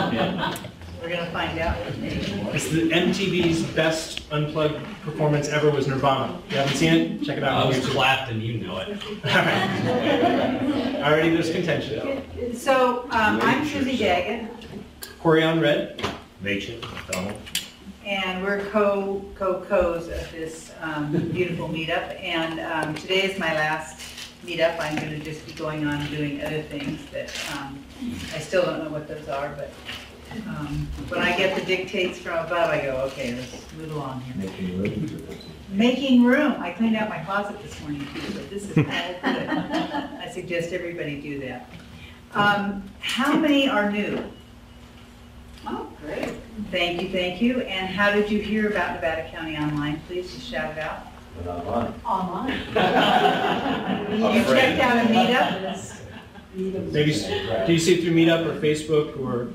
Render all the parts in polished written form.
We're going to find out. It's the MTV's best unplugged performance ever was Nirvana. If you haven't seen it, check it out. I was clapped and you know it. Already there's contention. So I'm Susie Daggett. Corian Red. Machen, Donald. And we're co-co's of this beautiful meetup. And today is my last meetup. I'm going to just be going on and doing other things that I still don't know what those are, but when I get the dictates from above, I go, okay, let's move along here. Making room. I cleaned out my closet this morning too, but this is all good. I suggest everybody do that. How many are new? Oh, great. Thank you, thank you. And how did you hear about Nevada County Online? Please just shout it out. Online. You checked out a meetup? Maybe, do you see it through Meetup or Facebook or?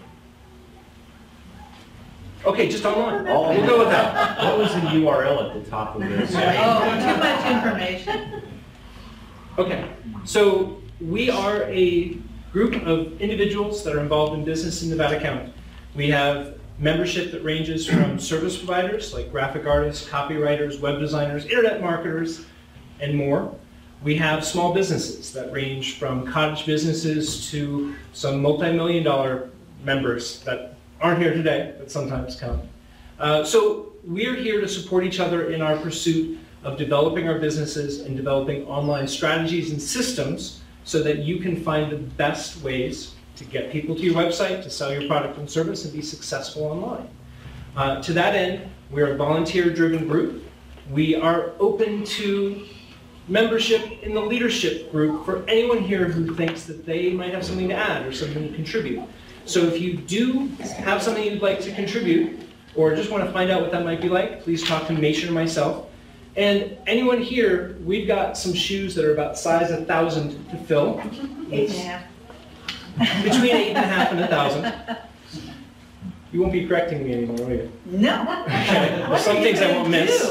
Okay, just online. We'll go with that. What was the URL at the top of this? Oh, too much information. Okay, so we are a group of individuals that are involved in business in Nevada County. We have membership that ranges from service providers like graphic artists, copywriters, web designers, internet marketers, and more. We have small businesses that range from cottage businesses to some multi-million-dollar members that aren't here today, but sometimes come. So we're here to support each other in our pursuit of developing our businesses and developing online strategies and systems so that you can find the best ways to get people to your website, to sell your product and service, and be successful online. To that end, we're a volunteer-driven group. We are open to membership in the leadership group for anyone here who thinks that they might have something to add or something to contribute. So if you do have something you'd like to contribute, or just want to find out what that might be like, please talk to Machen or myself. And anyone here, we've got some shoes that are about size 1,000 to fill. 8.5. Between 8.5 and 1,000. You won't be correcting me anymore, will you? No. Okay. Well, some things I won't miss.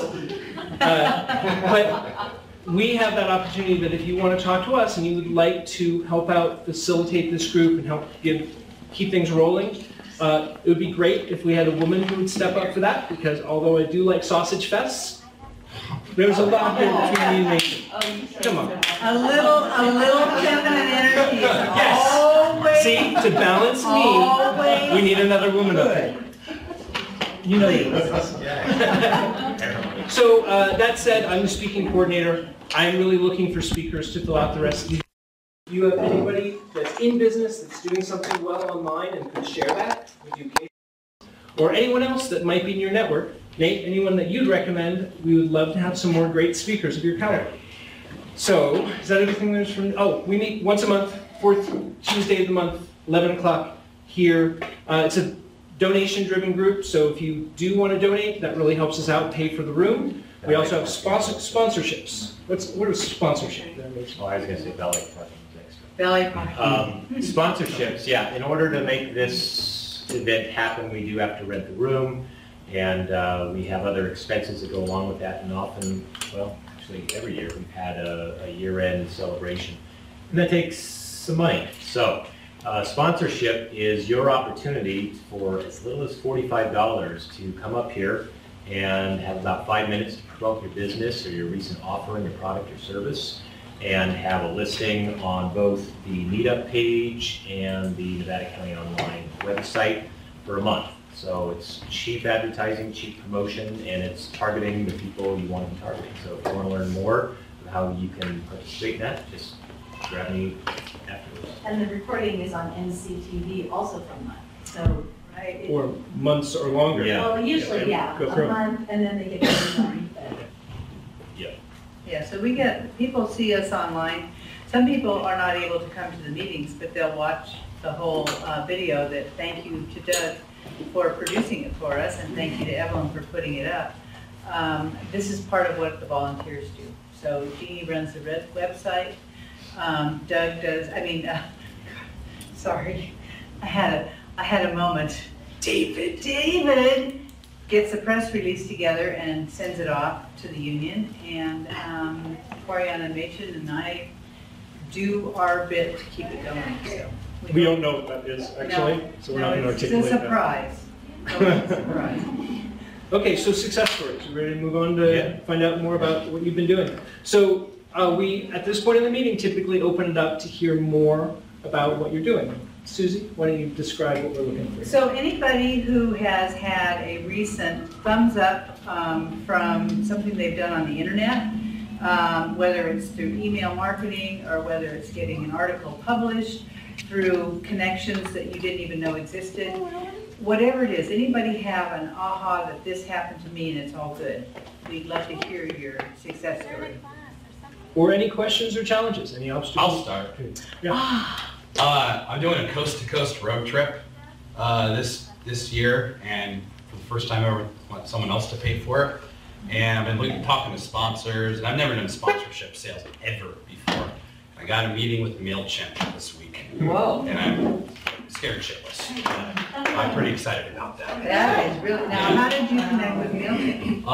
But we have that opportunity that if you want to talk to us and you would like to help out, facilitate this group and help keep things rolling, it would be great if we had a woman who would step up for that, because although I do like sausage fests, there's a lot here between me and Machen. Come on. A little feminine energy. Yes. Always. See, to balance me, we need another woman up there. You know you. So that said, I'm the speaking coordinator. I'm really looking for speakers to fill out the rest of these. If you have anybody that's in business that's doing something well online and could share that with you, or anyone else that might be in your network, Nate, anyone that you'd recommend, we would love to have some more great speakers of your caliber. So, is that everything there's from? Oh, we meet once a month, fourth Tuesday of the month, 11 o'clock here. It's a donation-driven group, so if you do want to donate, that really helps us out, pay for the room. We also have sponsorships. What is sponsorship? Oh, I was going to say belly parking. Belly parking. Sponsorships, yeah. In order to make this event happen, we do have to rent the room, and we have other expenses that go along with that. And often, well, actually every year we've had a year-end celebration, and that takes some money. So sponsorship is your opportunity for as little as $45 to come up here and have about 5 minutes to promote your business or your recent offering, your product or service, and have a listing on both the meetup page and the Nevada County Online website for a month. So it's cheap advertising, cheap promotion, and it's targeting the people you want to be targeting. So if you want to learn more of how you can participate in that, just grab me afterwards. And the recording is on NCTV also for a month. So, right? Or months or longer. Yeah. Well, usually, yeah, Go a through. month, and then they get the month. Yeah. Yeah, so we get, people see us online. Some people are not able to come to the meetings, but they'll watch the whole video. That thank you to Doug for producing it for us, and thank you to Evelyn for putting it up. This is part of what the volunteers do. So Jeannie runs the website. Doug does, sorry, I had a moment. David gets a press release together and sends it off to the union, and Corian and Machen and I do our bit to keep it going. So We don't know what that is, actually, No, so we're not going to it's a articulate that. surprise. Always a surprise. Okay, so success stories. You ready to move on to Yeah. find out more about what you've been doing? So we, at this point in the meeting, typically open it up to hear more about what you're doing. Susie, why don't you describe what we're looking for? So anybody who has had a recent thumbs up from something they've done on the internet, whether it's through email marketing or whether it's getting an article published through connections that you didn't even know existed, whatever it is, anybody have an aha that this happened to me and it's all good? We'd love to hear your success story. Or any questions or challenges, any obstacles? I'll start. Yeah. I'm doing a coast-to-coast road trip this year, and for the first time ever, I want someone else to pay for it. And I've been talking to sponsors, and I've never done sponsorship sales ever before. I got a meeting with MailChimp this week, Whoa. and I'm scared shitless. I'm pretty excited about that. That is really, now how did you connect with MailChimp?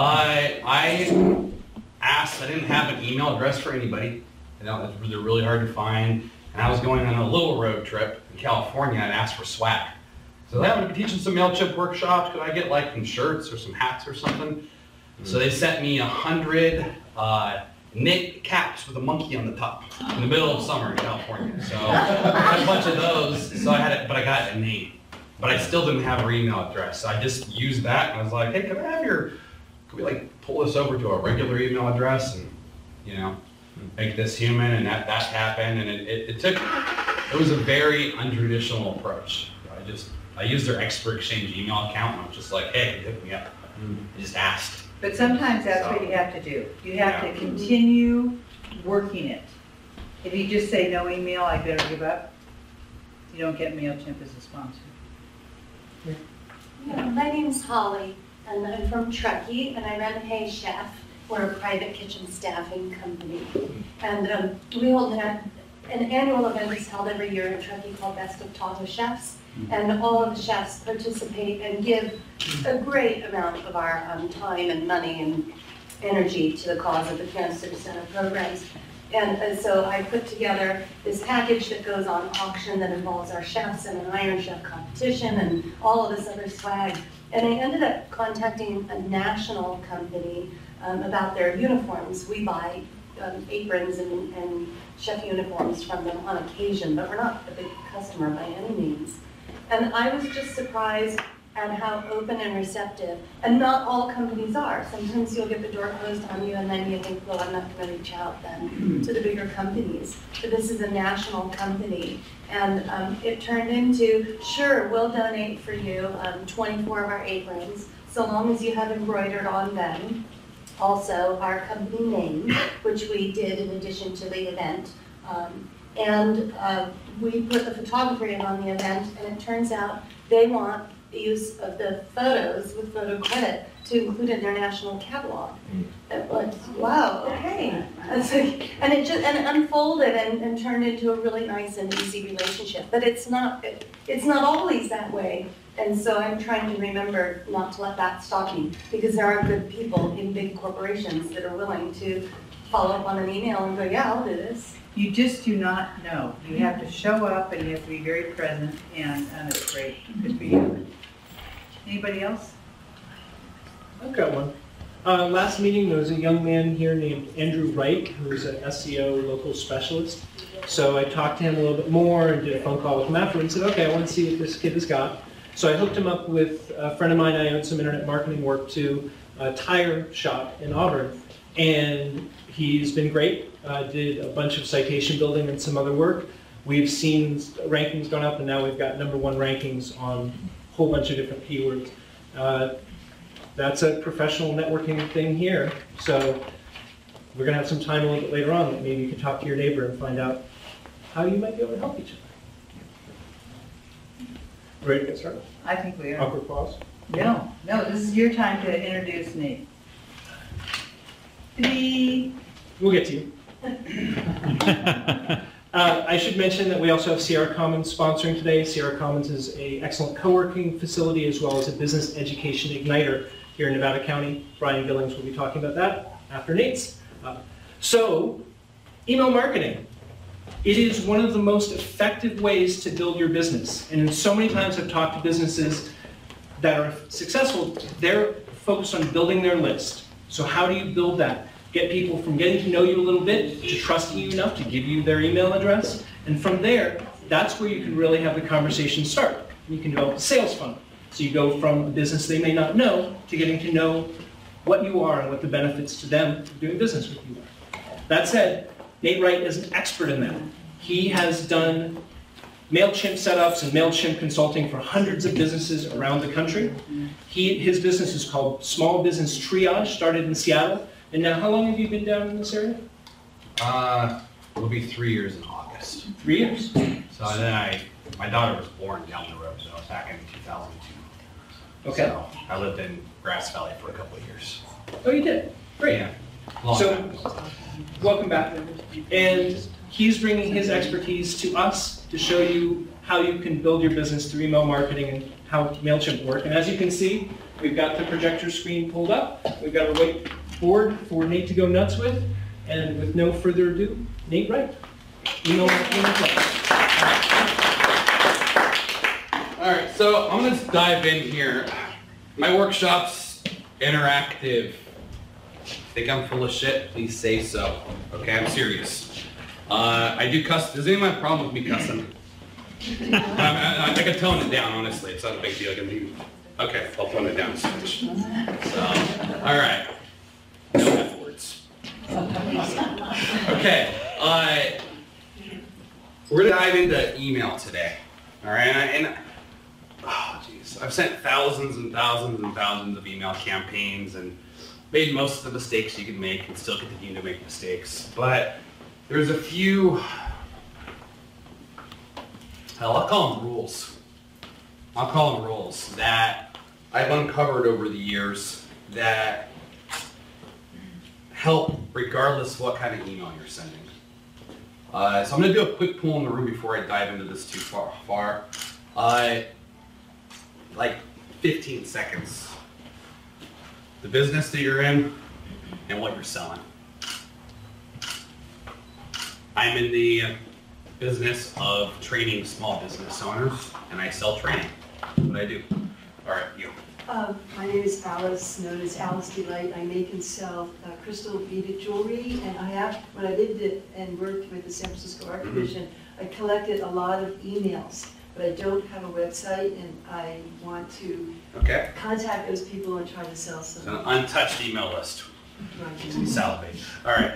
I asked, I didn't have an email address for anybody. They're really hard to find. And I was going on a little road trip in California and asked for swag. So I'm going to be teaching some MailChimp workshops. Could I get like some shirts or some hats or something? So they sent me 100 knit caps with a monkey on the top in the middle of summer in California. So I had a bunch of those. So I had it, but I got a name. But I still didn't have her email address. So I just used that and I was like, hey, can I have could we like pull this over to a regular email address and, you know, make this human? And that happened. And it was a very untraditional approach. I used their Expert Exchange email account and I was just like, hey, hit me up. I just asked. But sometimes that's what you have to do. You have to continue working it. If you just say no email, I better give up, you don't get MailChimp as a sponsor. Yeah, my name's Holly, and I'm from Truckee, and I run Hey Chef. We're a private kitchen staffing company. And we hold an annual event that's held every year in Truckee called Best of Tahoe Chefs. And all of the chefs participate and give a great amount of our time and money and energy to the cause of the Cancer Center programs. And so I put together this package that goes on auction that involves our chefs and an Iron Chef competition and all of this other swag. And I ended up contacting a national company about their uniforms. We buy aprons and chef uniforms from them on occasion, but we're not a big customer by any means. And I was just surprised at how open and receptive, and not all companies are. Sometimes you'll get the door closed on you and then you think, well, I'm not going to reach out then to the bigger companies. But this is a national company. And it turned into, sure, we'll donate for you 24 of our aprons, so long as you have embroidered on them. Also, our company name, which we did in addition to the event. We put the photography in on the event, and it turns out they want the use of the photos with photo credit to include in their national catalog. It was, wow, okay. And it unfolded and turned into a really nice and easy relationship. But it's not always that way. And so I'm trying to remember not to let that stop me, because there are good people in big corporations that are willing to follow up on an email and go, yeah, I'll do this. You just do not know. You have to show up and you have to be very present, and it's great. Good for you. Anybody else? I've got one. Last meeting, there was a young man here named Andrew Wright, who's an SEO local specialist. So I talked to him a little bit more and did a phone call with him after and said, okay, I want to see what this kid has got. So I hooked him up with a friend of mine. I own some internet marketing work to a tire shop in Auburn. And he's been great. Did a bunch of citation building and some other work. We've seen rankings gone up, and now we've got #1 rankings on a whole bunch of different keywords. That's a professional networking thing here. So we're going to have some time a little bit later on that maybe you can talk to your neighbor and find out how you might be able to help each other. Ready to get started? I think we are. Awkward pause. No, this is your time to introduce Nate. We'll get to you. I should mention that we also have Sierra Commons sponsoring today. Sierra Commons is an excellent co-working facility as well as a business education igniter here in Nevada County. Brian Billings will be talking about that after Nate's. So, email marketing. It is one of the most effective ways to build your business. And so many times I've talked to businesses that are successful, they're focused on building their list. So how do you build that? Get people from getting to know you a little bit to trusting you enough to give you their email address. And from there, that's where you can really have the conversation start. You can develop a sales funnel. So you go from a business they may not know to getting to know what you are and what the benefits to them of doing business with you are. That said, Nate Wright is an expert in that. He has done MailChimp setups and MailChimp consulting for hundreds of businesses around the country. His business is called Small Business Triage, started in Seattle. And now, how long have you been down in this area? It'll be 3 years in August. 3 years. So then my daughter was born down the road, so I was back in 2002. Okay. So I lived in Grass Valley for a couple of years. Oh, you did? Great. Yeah. Long So, time. welcome back. And he's bringing his expertise to us to show you how you can build your business through email marketing and how MailChimp work. And as you can see, we've got the projector screen pulled up. We've got a whiteboard for Nate to go nuts with. And with no further ado, Nate Wright. Email marketing and plus. All right, so I'm gonna dive in here. My workshop's interactive. Think I'm full of shit? Please say so. Okay, I'm serious. I do custom. Does anyone have a problem with me cussing? I can tone it down, honestly. It's not a big deal. Okay, I'll tone it down so much. So, all right. No F words. Okay, we're gonna dive into email today. All right, and oh geez, I've sent thousands and thousands and thousands of email campaigns and made most of the mistakes you can make and still continue to make mistakes. But there's a few, hell, I'll call them rules. I'll call them rules that I've uncovered over the years that help regardless of what kind of email you're sending. So I'm going to do a quick poll in the room before I dive into this too far. Like 15 seconds. The business that you're in and what you're selling. I'm in the business of training small business owners, and I sell training. That's what I do. All right, you. My name is Alice, known as Alice Delight. I make and sell crystal beaded jewelry, and when I lived and worked with the San Francisco Art Commission, I collected a lot of emails, but I don't have a website, and I want to contact those people and try to sell some. It's an untouched email list. Right. Salivate. All right.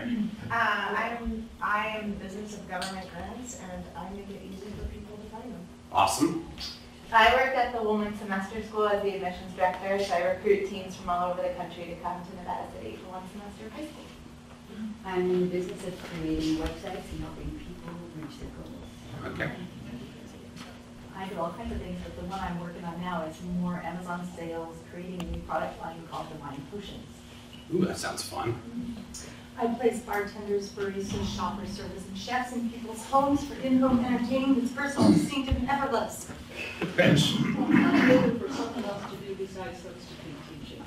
I am business of government grants, and I make it easy for people to find them. Awesome. I work at the Women's Semester School as the admissions director, so I recruit teens from all over the country to come to Nevada City for one semester of high school. I'm in the business of creating websites and helping people reach their goals. Okay. I do all kinds of things, but the one I'm working on now is more Amazon sales, creating a new product line called Divine Potions. Ooh, that sounds fun. I place bartenders, baristas, shoppers, servers, and chefs in people's homes for in-home entertaining that's personal, distinctive, and effortless. Bench. I'm looking for something else to do besides substitute teaching.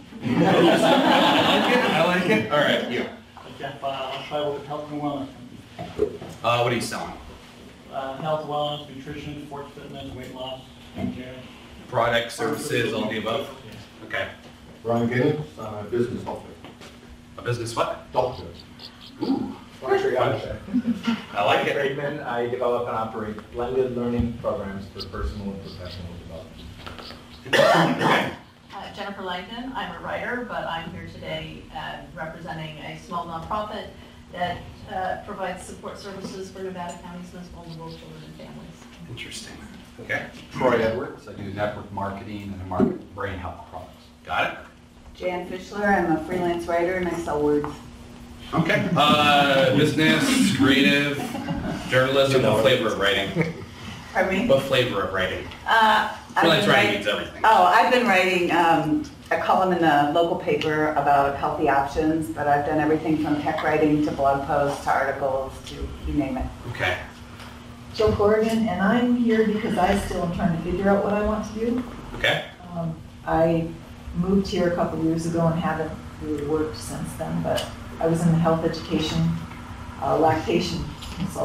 I like it. All right, you. Jeff, I work at Health and Wellness Company. What are you selling? Health, wellness, nutrition, sports fitness, weight loss, care. Products, services, all the above? Okay. Brian Gillen, business doctor. A business what? Doctor. Ooh. I like it. Treatment, I develop and operate blended learning programs for personal and professional development. Jennifer Langdon, I'm a writer, but I'm here today representing a small nonprofit that provides support services for Nevada County's most vulnerable children and families. Interesting. Okay. Troy Edwards, I do network marketing and I market brain health products. Got it. Jan Fischler, I'm a freelance writer and I sell words. Okay. Business, creative, journalism, what flavor of writing? Pardon me? What flavor of writing? Freelance writing means everything. Oh, I've been writing a column in the local paper about healthy options, but I've done everything from tech writing to blog posts to articles to you name it. Okay. Jill Corrigan, and I'm here because I still am trying to figure out what I want to do. Okay. I moved here a couple of years ago and haven't really worked since then, but I was in the health education, lactation consultant.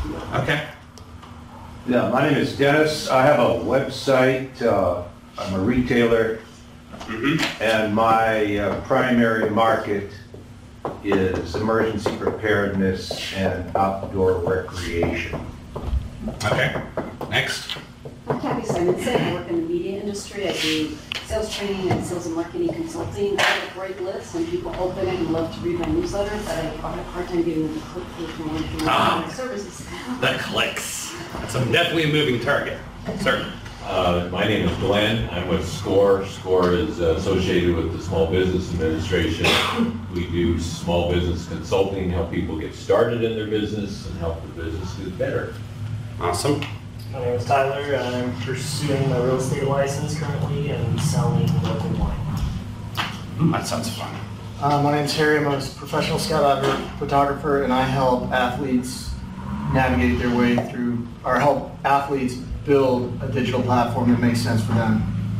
Okay. Yeah, my name is Dennis. I have a website. I'm a retailer, and my primary market is emergency preparedness and outdoor recreation. Okay. Next. I'm Kathy Simonson. I work in the media industry. I do sales training and sales and marketing consulting. I have a great list, and people open it and love to read my newsletter, but I have a hard time getting them to click through more information on my services. The clicks. That's definitely a moving target. Sir. My name is Glenn. I'm with SCORE. SCORE is associated with the Small Business Administration. We do small business consulting, help people get started in their business and help the business get better. Awesome. My name is Tyler. I'm pursuing my real estate license currently and selling local wine. That sounds fun. My name is Harry. I'm a professional scout photographer, and I help athletes navigate their way through, or help athletes build a digital platform that makes sense for them.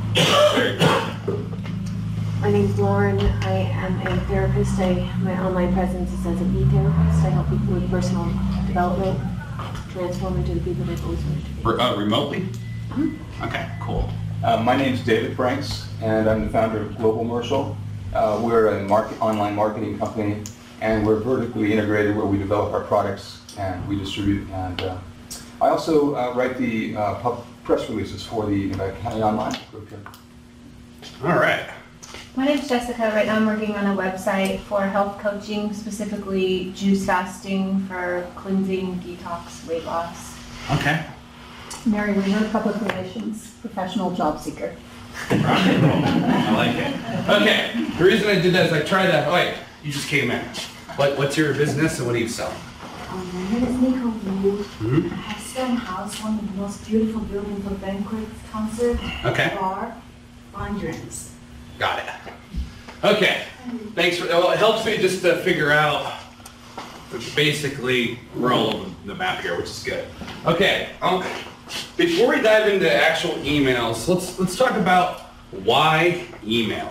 My name's Lauren. I am a therapist. My online presence is as an e-therapist. I help people with personal development, transform into the people they've always wanted to be. Remotely? Okay, cool. My name's David Franks, and I'm the founder of Global Commercial. We're an online marketing company, and we're vertically integrated where we develop our products and we distribute. And I also write the press releases for the Nevada County Online group here. All right. My name's Jessica. Right now I'm working on a website for health coaching, specifically juice fasting for cleansing, detox, weight loss. Okay. Mary Weaver, Public Relations, professional job seeker. I like it. Okay, the reason I did that is I tried that. Oh wait, you just came in. What's your business and what do you sell? My name is Nicole Wu. I have Stone House, one of the most beautiful buildings for banquets, concert, bar, fun drinks. Got it. Okay, thanks for, well, it helps me just to figure out, basically, we're all over the map here, which is good. Okay, before we dive into actual emails, let's talk about why email.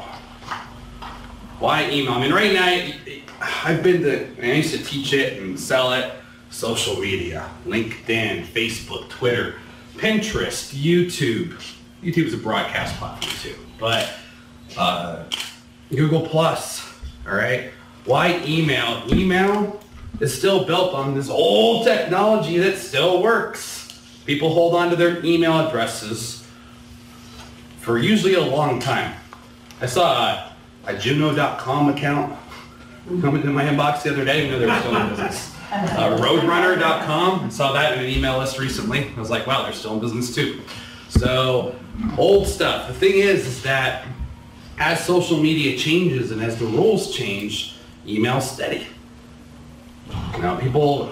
Why email? I mean, right now, I used to teach it and sell it, social media, LinkedIn, Facebook, Twitter, Pinterest, YouTube. YouTube is a broadcast platform too, but Google Plus, all right? Why email? Email is still built on this old technology that still works. People hold on to their email addresses for usually a long time. I saw a Juno.com account come into my inbox the other day. I didn't know they were still in business. Roadrunner.com, I saw that in an email list recently. I was like, wow, they're still in business too. So, old stuff. The thing is that as social media changes and as the rules change, email's steady. Now, people,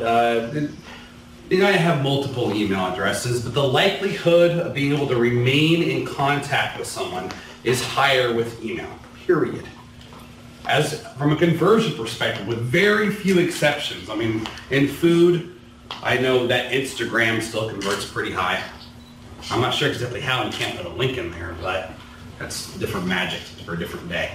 I have multiple email addresses, but the likelihood of being able to remain in contact with someone is higher with email, period. As from a conversion perspective, with very few exceptions. I mean, in food, I know that Instagram still converts pretty high. I'm not sure exactly how, and you can't put a link in there, but that's different magic for a different day.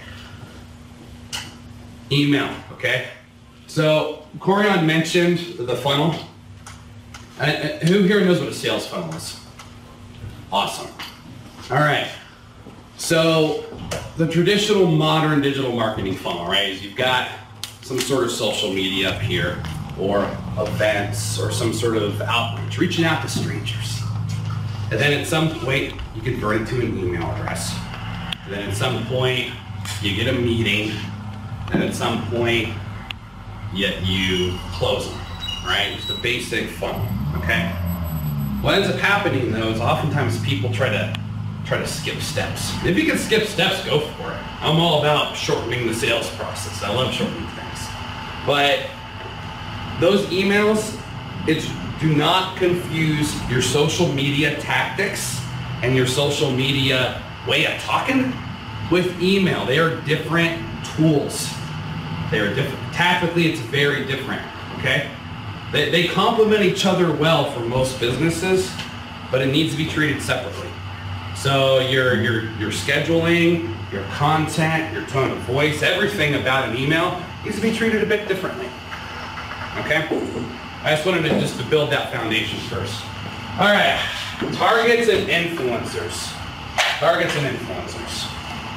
Email, okay? So, Corian mentioned the funnel. Who here knows what a sales funnel is? Awesome. All right. So, the traditional modern digital marketing funnel, right, is you've got some sort of social media up here, or events, or some sort of outreach, reaching out to strangers. And then at some point, you convert it to an email address. And then at some point, you get a meeting. And at some point, you close them, right? Just a basic funnel, okay? What ends up happening, though, is oftentimes people try to skip steps. If you can skip steps, go for it. I'm all about shortening the sales process. I love shortening things. But those emails, do not confuse your social media tactics and your social media way of talking with email. They are different tools. They are different. Tactically, it's very different, okay? They complement each other well for most businesses, but it needs to be treated separately. So your scheduling, your content, your tone of voice, everything about an email needs to be treated a bit differently, okay? I just wanted to build that foundation first. All right, targets and influencers. Targets and influencers.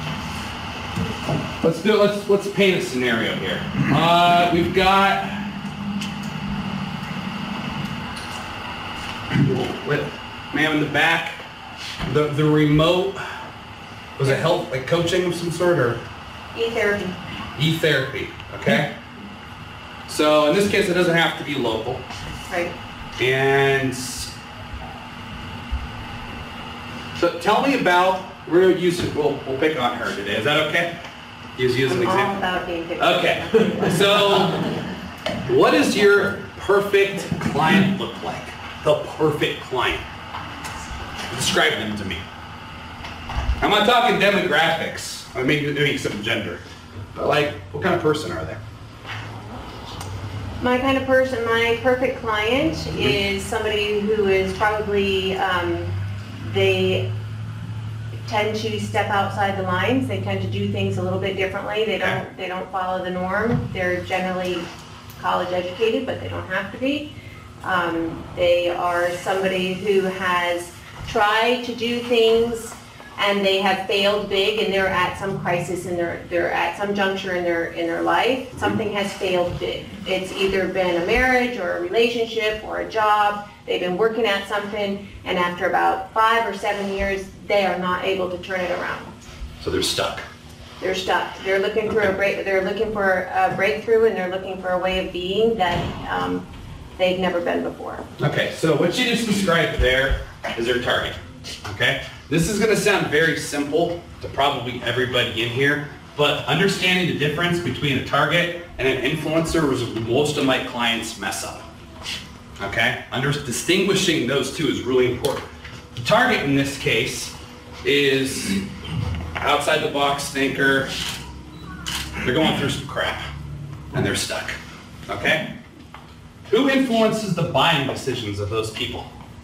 Let's paint a scenario here. We've got ma'am in the back. The remote was it health like coaching of some sort or E-therapy. E-therapy. Okay. So in this case, it doesn't have to be local. Right. And so tell me about. We're going to use it. We'll pick on her today. Is that okay? Use an example. All about being picked. Okay. So, what does your perfect client look like? The perfect client. Describe them to me. I'm not talking demographics. I mean, maybe some gender. But like, what kind of person are they? My kind of person, my perfect client is somebody who is probably, they tend to step outside the lines. They tend to do things a little bit differently. They don't follow the norm. They're generally college educated, but they don't have to be. They are somebody who has tried to do things and they have failed big, and they're at some crisis in they're at some juncture in their life. Something has failed big. It's either been a marriage or a relationship or a job. They've been working at something, and after about 5 or 7 years, they are not able to turn it around. So they're stuck. They're stuck. They're looking for They're looking for a breakthrough, and they're looking for a way of being that they've never been before. Okay, so what you just described there is their target. Okay, this is going to sound very simple to probably everybody in here, but understanding the difference between a target and an influencer was most of my clients mess up. Okay, distinguishing those two is really important. The target in this case is outside the box thinker. They're going through some crap and they're stuck. Okay, who influences the buying decisions of those people?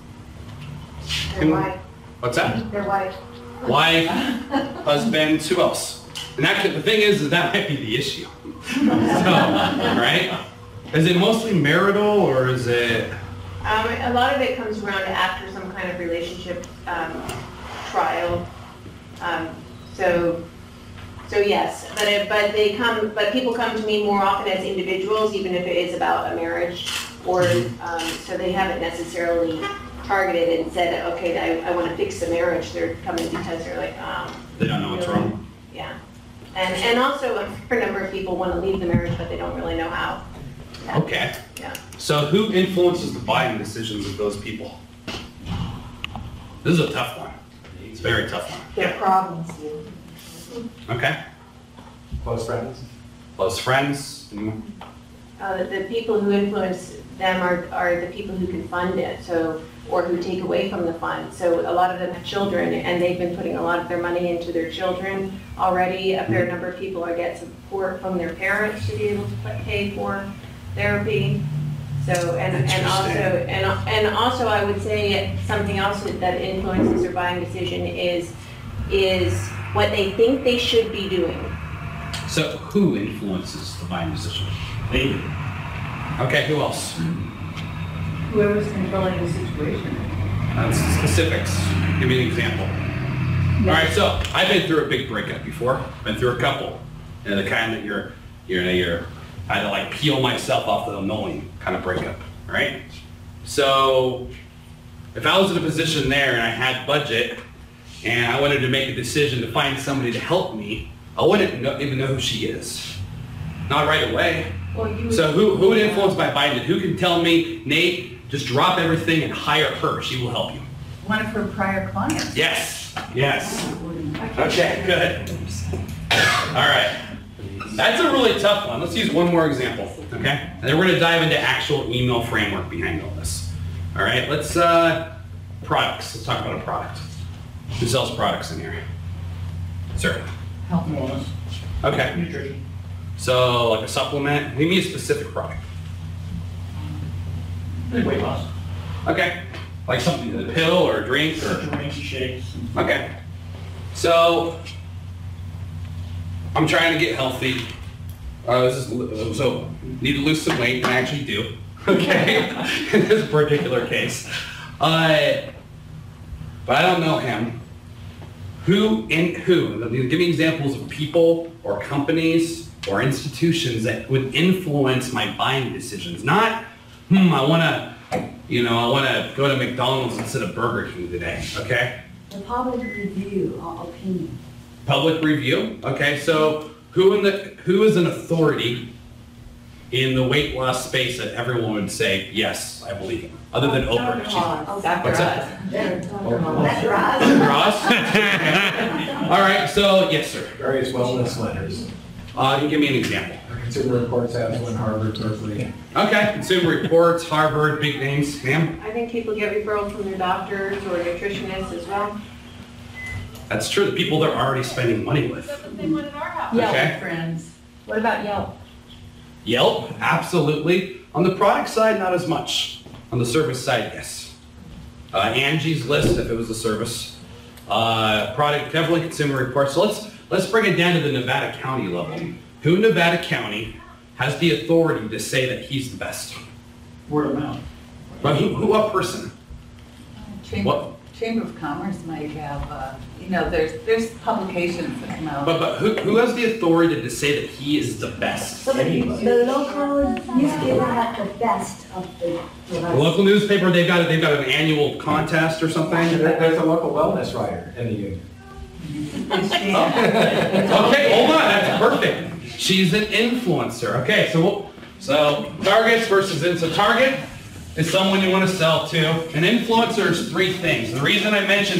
Their wife. What's that? Their wife. Wife, husband, who else? And the thing is that might be the issue. So, right? Is it mostly marital or is it? A lot of it comes around after some kind of relationship trial. So yes, but people come to me more often as individuals, even if it is about a marriage, or so they haven't necessarily targeted and said, okay, I want to fix the marriage. They're coming because they're like, they don't know what's wrong. Yeah, and also a fair number of people want to leave the marriage, but they don't really know how. Yeah. Okay. Yeah. So who influences the buying decisions of those people? This is a tough one. It's a very tough one. Their problems. Okay. Close friends? Close friends. The people who influence them are the people who can fund it, or who take away from the fund. So a lot of them have children, and they've been putting a lot of their money into their children already. A fair number of people get support from their parents to be able to pay for therapy. So and also I would say something else that influences their buying decision is what they think they should be doing. So who influences the buying decision? They do. Okay, who else? Whoever's controlling the situation. Specifics. Give me an example. All right, so I've been through a big breakup before. Been through a couple. The kind that you're I had to like peel myself off the annoying kind of breakup, right? So if I was in a position there and I had budget and I wanted to make a decision to find somebody to help me, I wouldn't even know who she is. Not right away. So who would influence my buying? Who can tell me, Nate, just drop everything and hire her. She will help you. One of her prior clients. Yes. Yes. Okay, good. All right. That's a really tough one. Let's use one more example, okay? And then we're gonna dive into actual email framework behind all this. All right, let's, products. Let's talk about a product. Who sells products in here? Sir? Health and wellness. Okay. Nutrition. So, like a supplement, give me a specific product. Weight loss. Okay. Like something, a pill or a drink or? Drinks, shakes. Okay. So, I'm trying to get healthy. So, need to lose some weight, and I actually do. okay, in this particular case. But I don't know him. Who? Give me examples of people or companies or institutions that would influence my buying decisions. Not, I want to go to McDonald's instead of Burger King today, okay? The public review or opinion. Public review, okay, so who is an authority in the weight loss space that everyone would say, yes, I believe him, other than Oprah? What's that? Dr. Ross? All right, so, yes, sir. Various wellness letters. Give me an example. Consumer Reports has one, Harvard, Berkeley. Okay, Consumer Reports, Harvard, big names. Ma'am? I think people get referrals from their doctors or nutritionists as well. That's true, the people they're already spending money with. That's the same one at our house. Yelp. Okay. Friends. What about Yelp? Yelp, absolutely. On the product side, not as much. On the service side, yes. Angie's List, if it was a service. Product, definitely Consumer Reports. So let's bring it down to the Nevada County level. Who in Nevada County has the authority to say that he's the best? Word of mouth. But what person? Chamber of Commerce might have, there's publications that come out. But who has the authority to say that he is the best? So the local newspaper had the best of the The local newspaper, they've got an annual contest or something? There's a local wellness writer in the union. Okay, hold on, that's perfect. She's an influencer. Okay, so targets versus so target is someone you want to sell to. An influencer is three things. The reason I mention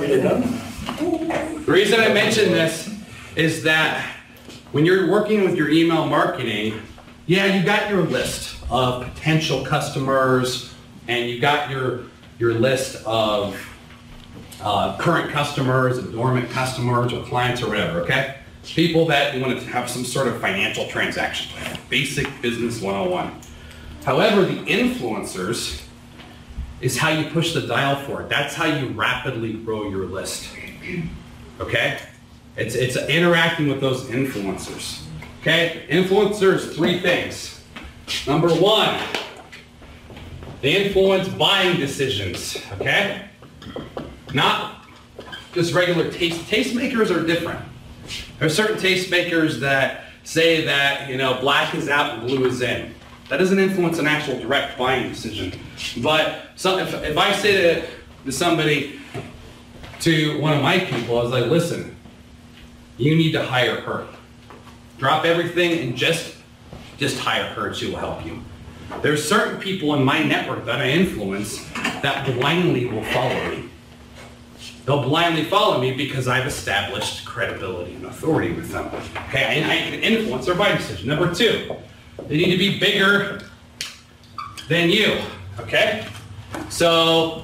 this is that when you're working with your email marketing, yeah, you got your list of potential customers and you got your list of current customers and dormant customers or clients or whatever, okay? People that you want to have some sort of financial transaction with. Basic business 101. However, the influencers is how you push the dial for it. That's how you rapidly grow your list, okay? It's interacting with those influencers, okay? Influencers, three things. Number one, they influence buying decisions, okay? Not just regular tastemakers are different. There are certain tastemakers that say that, black is out and blue is in. That doesn't influence an actual direct buying decision. But if I say to somebody, to one of my people, I was like, listen, you need to hire her. Drop everything and just hire her and she will help you. There's certain people in my network that I influence that blindly will follow me. They'll blindly follow me because I've established credibility and authority with them. Okay, I can influence their buying decision. Number two, they need to be bigger than you, okay? So,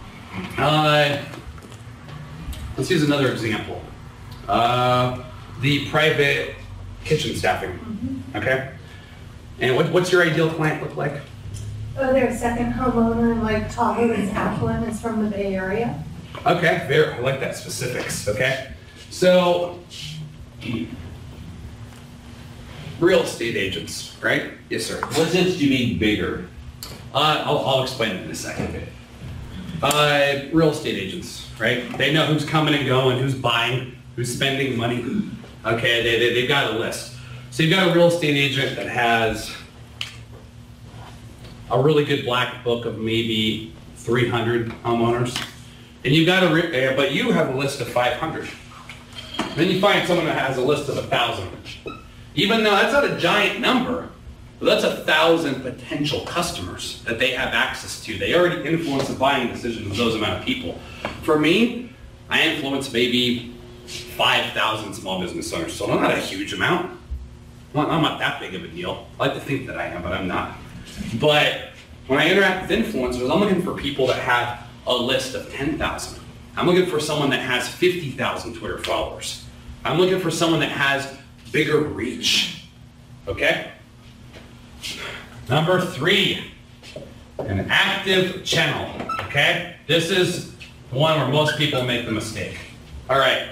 let's use another example. The private kitchen staffing, okay? And what's your ideal client look like? Oh, they're a second homeowner, like Tahoe is affluent, is from the Bay Area. Okay, I like that specifics, okay? So, real estate agents, right? Yes, sir. What sense do you mean bigger? I'll explain it in a second. Real estate agents, right? They know who's coming and going, who's buying, who's spending money. Okay, they've got a list. So you've got a real estate agent that has a really good black book of maybe 300 homeowners. And you've got but you have a list of 500. Then you find someone that has a list of 1,000. Even though that's not a giant number, but that's 1,000 potential customers that they have access to. They already influence the buying decision of those amount of people. For me, I influence maybe 5,000 small business owners, so not a huge amount. I'm not that big of a deal. I like to think that I am, but I'm not. But when I interact with influencers, I'm looking for people that have a list of 10,000. I'm looking for someone that has 50,000 Twitter followers. I'm looking for someone that has bigger reach, okay? Number three, an active channel, okay? This is one where most people make the mistake. All right.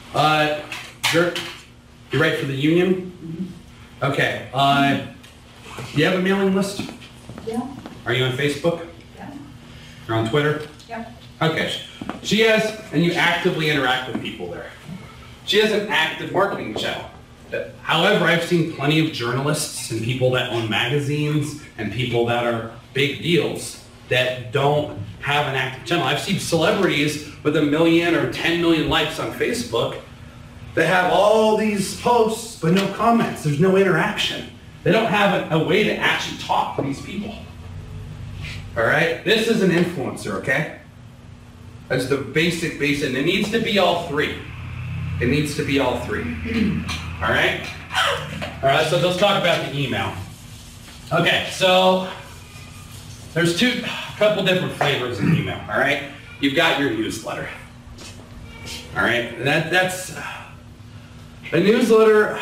You ready for the union? Okay. Do you have a mailing list? Yeah. Are you on Facebook? Yeah. Or on Twitter? Yeah. Okay. She has, and you actively interact with people there. She has an active marketing channel. However, I've seen plenty of journalists and people that own magazines and people that are big deals that don't have an active channel. I've seen celebrities with 1 million or 10 million likes on Facebook that have all these posts but no comments. There's no interaction. They don't have a way to actually talk to these people. All right? This is an influencer, okay? That's the basic, and it needs to be all three. It needs to be all three. All right? All right, so let's talk about the email. Okay, so there's a couple different flavors in email, all right? You've got your newsletter. All right, and that's a newsletter.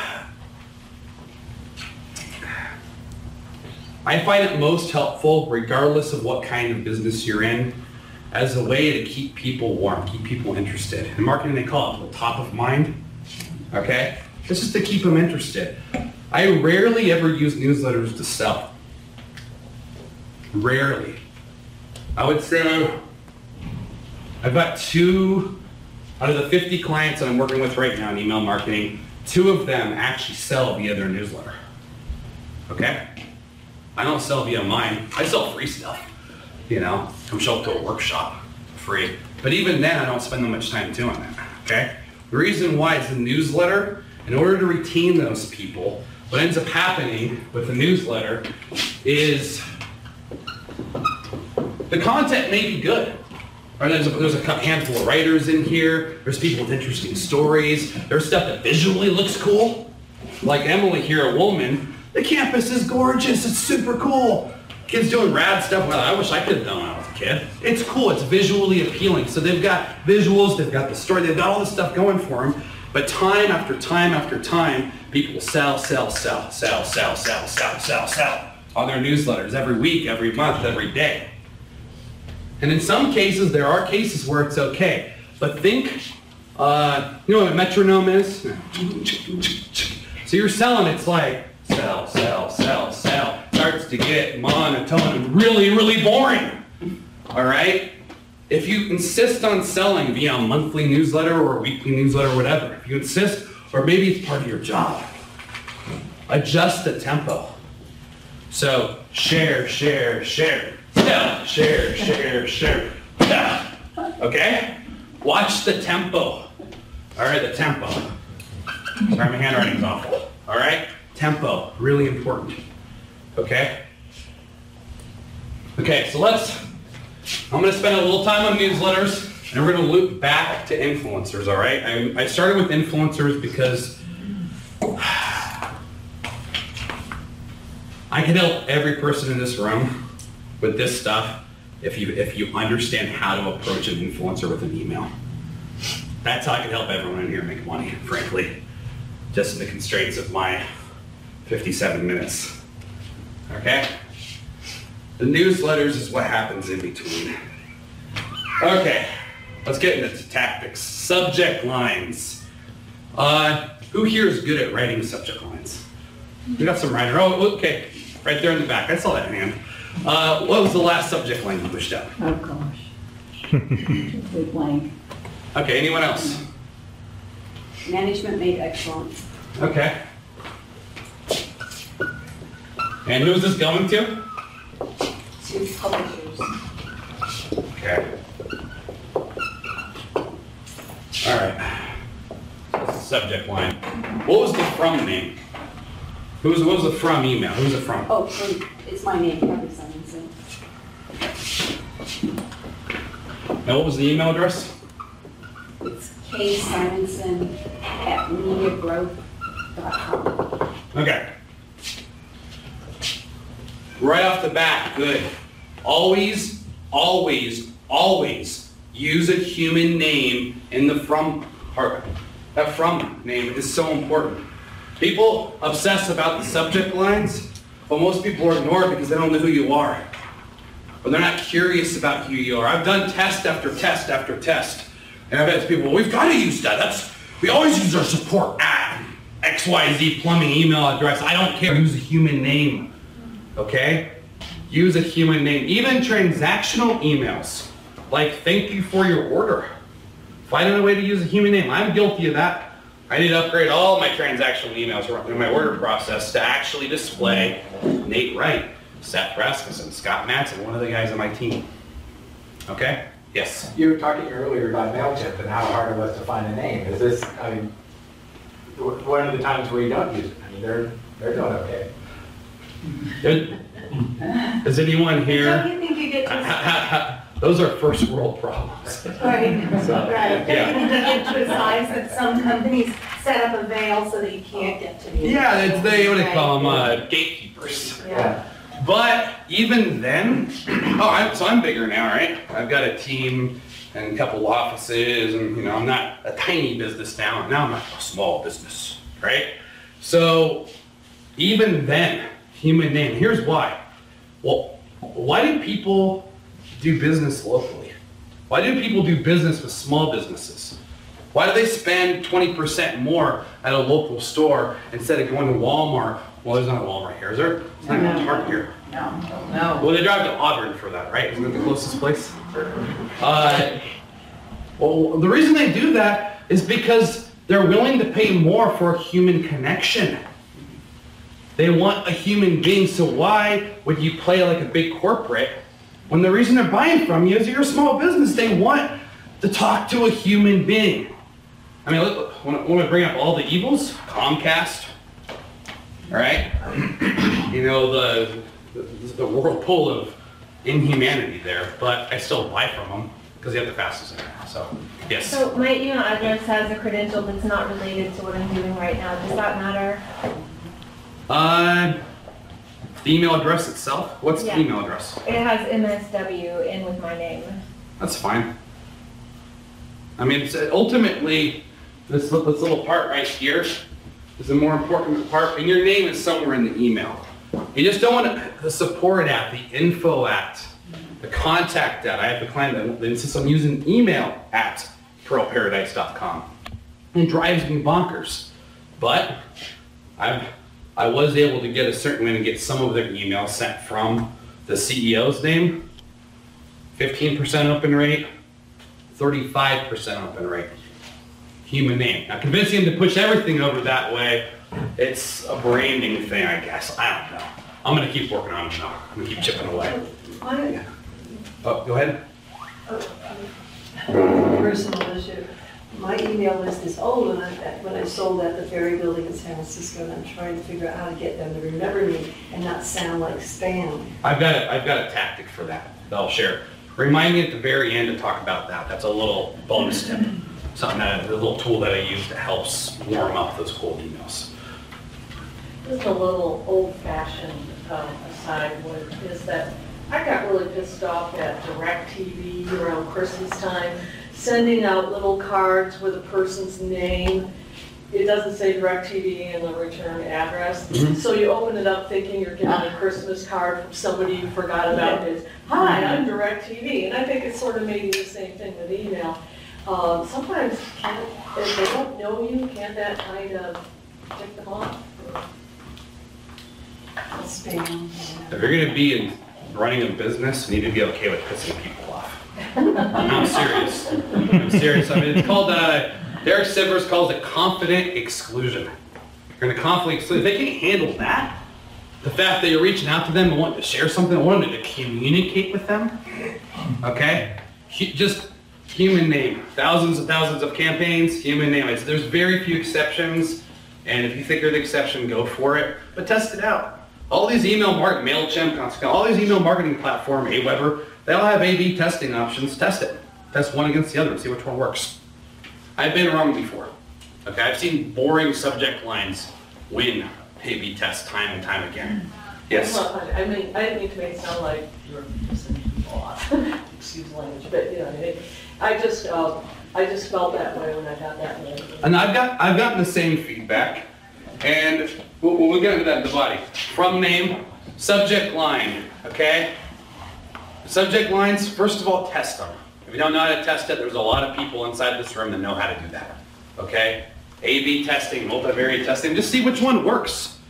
I find it most helpful, regardless of what kind of business you're in, as a way to keep people warm, keep people interested. In marketing, they call it top of mind, okay? This is to keep them interested. I rarely ever use newsletters to sell. Rarely. I would say I've got 2 out of the 50 clients that I'm working with right now in email marketing, 2 of them actually sell via their newsletter, okay? I don't sell via mine. I sell free stuff. You know, come show up to a workshop free. But even then, I don't spend that much time doing that, okay? The reason why is the newsletter, in order to retain those people, what ends up happening with the newsletter is the content may be good. Or there's a handful of writers in here. There's people with interesting stories. There's stuff that visually looks cool. Like Emily here, a woman, the campus is gorgeous, it's super cool. Kids doing rad stuff. Well, I wish I could have done when I was a kid. It's cool, it's visually appealing. So they've got visuals, they've got the story, they've got all this stuff going for them. But time after time after time, people sell on their newsletters every week, every month, every day. And in some cases, there are cases where it's okay. But think, you know what a metronome is? So you're selling, it's like, sell. Starts to get monotone and really boring. All right? If you insist on selling via a monthly newsletter or a weekly newsletter or whatever, if you insist, or maybe it's part of your job, adjust the tempo. So share. Sell, share. Okay? Watch the tempo. All right, the tempo. Sorry, my handwriting's awful. All right? Tempo, really important. Okay? Okay, so I'm going to spend a little time on newsletters, and we're going to loop back to influencers, all right? I started with influencers because I can help every person in this room with this stuff if you understand how to approach an influencer with an email. That's how I can help everyone in here make money, frankly, just in the constraints of my 57 minutes. Okay? The newsletters is what happens in between. Okay, let's get into tactics. Subject lines. Who here is good at writing subject lines? We got some writer. Oh, okay. Right there in the back. I saw that hand. What was the last subject line you pushed out? Oh, gosh. Big blank. Okay, anyone else? Management made excellent. Okay. And who is this going to? To publishers. Okay. All right. Subject line. What was the from name? What was the from email? Who's it from? Oh, it's my name, Kevin Simonson. And what was the email address? It's ksimonson@mediagrowth.com. Okay. Right off the bat, good. Always use a human name in the from part. That from name is so important. People obsess about the subject lines, but most people ignore it because they don't know who you are. Or they're not curious about who you are. I've done test after test after test. And I've asked people, well, we've got to use that. We always use our support at XYZ plumbing email address. I don't care. Use a human name. okay? Use a human name. Even transactional emails, like thank you for your order. Find a way to use a human name. I'm guilty of that. I need to upgrade all my transactional emails in my order process to actually display Nate Wright, Seth Rasmussen, Scott Matson, one of the guys on my team. Okay? Yes? You were talking earlier about MailChimp and how hard it was to find a name. Is this, I mean, one of the times where you don't use it? I mean, they're doing okay. Does anyone here? Don't you think you get to, Those are first world problems. right, So, right. Don't yeah. you think you get to a size that some companies set up a veil so that you can't get to the Yeah, it's they what they Right. call them gatekeepers. Yeah. But even then, so I'm bigger now, right? I've got a team and a couple offices, and you know, I'm not a tiny business now. Now I'm a small business, right? So even then, human name. Here's why. Well, why do people do business locally? Why do people do business with small businesses? Why do they spend 20% more at a local store instead of going to Walmart? Well, there's not a Walmart here, is there? It's not a Target here. No. Well, they drive to Auburn for that, right? Isn't that the closest place? Well, the reason they do that is because they're willing to pay more for a human connection. They want a human being, so why would you play like a big corporate when the reason they're buying from you is you're a small business? They want to talk to a human being. I mean, look, when I bring up all the evils, Comcast, all right? You know, the whirlpool of inhumanity there, but I still buy from them because they have the fastest internet, so, yes. So my email address has a credential that's not related to what I'm doing right now. Does that matter? The email address itself? What's Yeah. the email address? It has MSW in with my name. That's fine. I mean, it's ultimately, this little part right here is the more important part, and your name is somewhere in the email. You just don't want the support at, the info at, the contact at. I have a client that insists on using email at pearlparadise.com. It drives me bonkers. But I was able to get a certain way to get some of their emails sent from the CEO's name. 15% open rate, 35% open rate. Human name. Now convincing them to push everything over that way, it's a branding thing, I guess. I don't know. I'm gonna keep working on it though. I'm gonna keep chipping away. Oh, go ahead. Personal issue. My email list is old, and when I sold at the Ferry Building in San Francisco, and I'm trying to figure out how to get them to remember me and not sound like spam. I've got a tactic for that I'll share. Remind me at the very end to talk about that. That's a little bonus tip. Something a little tool that I use that helps warm up those cold emails. Just a little old-fashioned aside is that I got really pissed off at DirecTV around Christmas time, sending out little cards with a person's name. It doesn't say DirecTV in the return address. Mm-hmm. So you open it up thinking you're getting a Christmas card from somebody you forgot about. It's, hi, I'm DirecTV. And I think it's sort of maybe the same thing with email. Sometimes, if they don't know you, can't that kind of tick them off? Spam. If you're gonna be running a business, you need to be okay with pissing people off. I'm serious. I'm serious. I mean, it's called, Derek Sivers calls it confident exclusion. You're gonna confidently exclude. If they can't handle that, the fact that you're reaching out to them and wanting to share something, wanting to communicate with them, okay? Just human name. Thousands and thousands of campaigns, human name. There's very few exceptions, and if you think you're the exception, go for it, but test it out. All these email marketing, MailChimp, all these email marketing platform, Aweber, they all have A/B testing options. Test it. Test one against the other and see which one works. I've been wrong before. Okay, I've seen boring subject lines win A/B tests time and time again. Yes? I mean, I didn't mean to make it sound like you're pissing people off. Excuse the language, but you know, I just felt that way when I got that letter. And I've gotten the same feedback, and we'll get into that in the body. From name, subject line, okay? Subject lines, first of all, test them. If you don't know how to test it, there's a lot of people inside this room that know how to do that, okay? A/B testing, multivariate testing, just see which one works.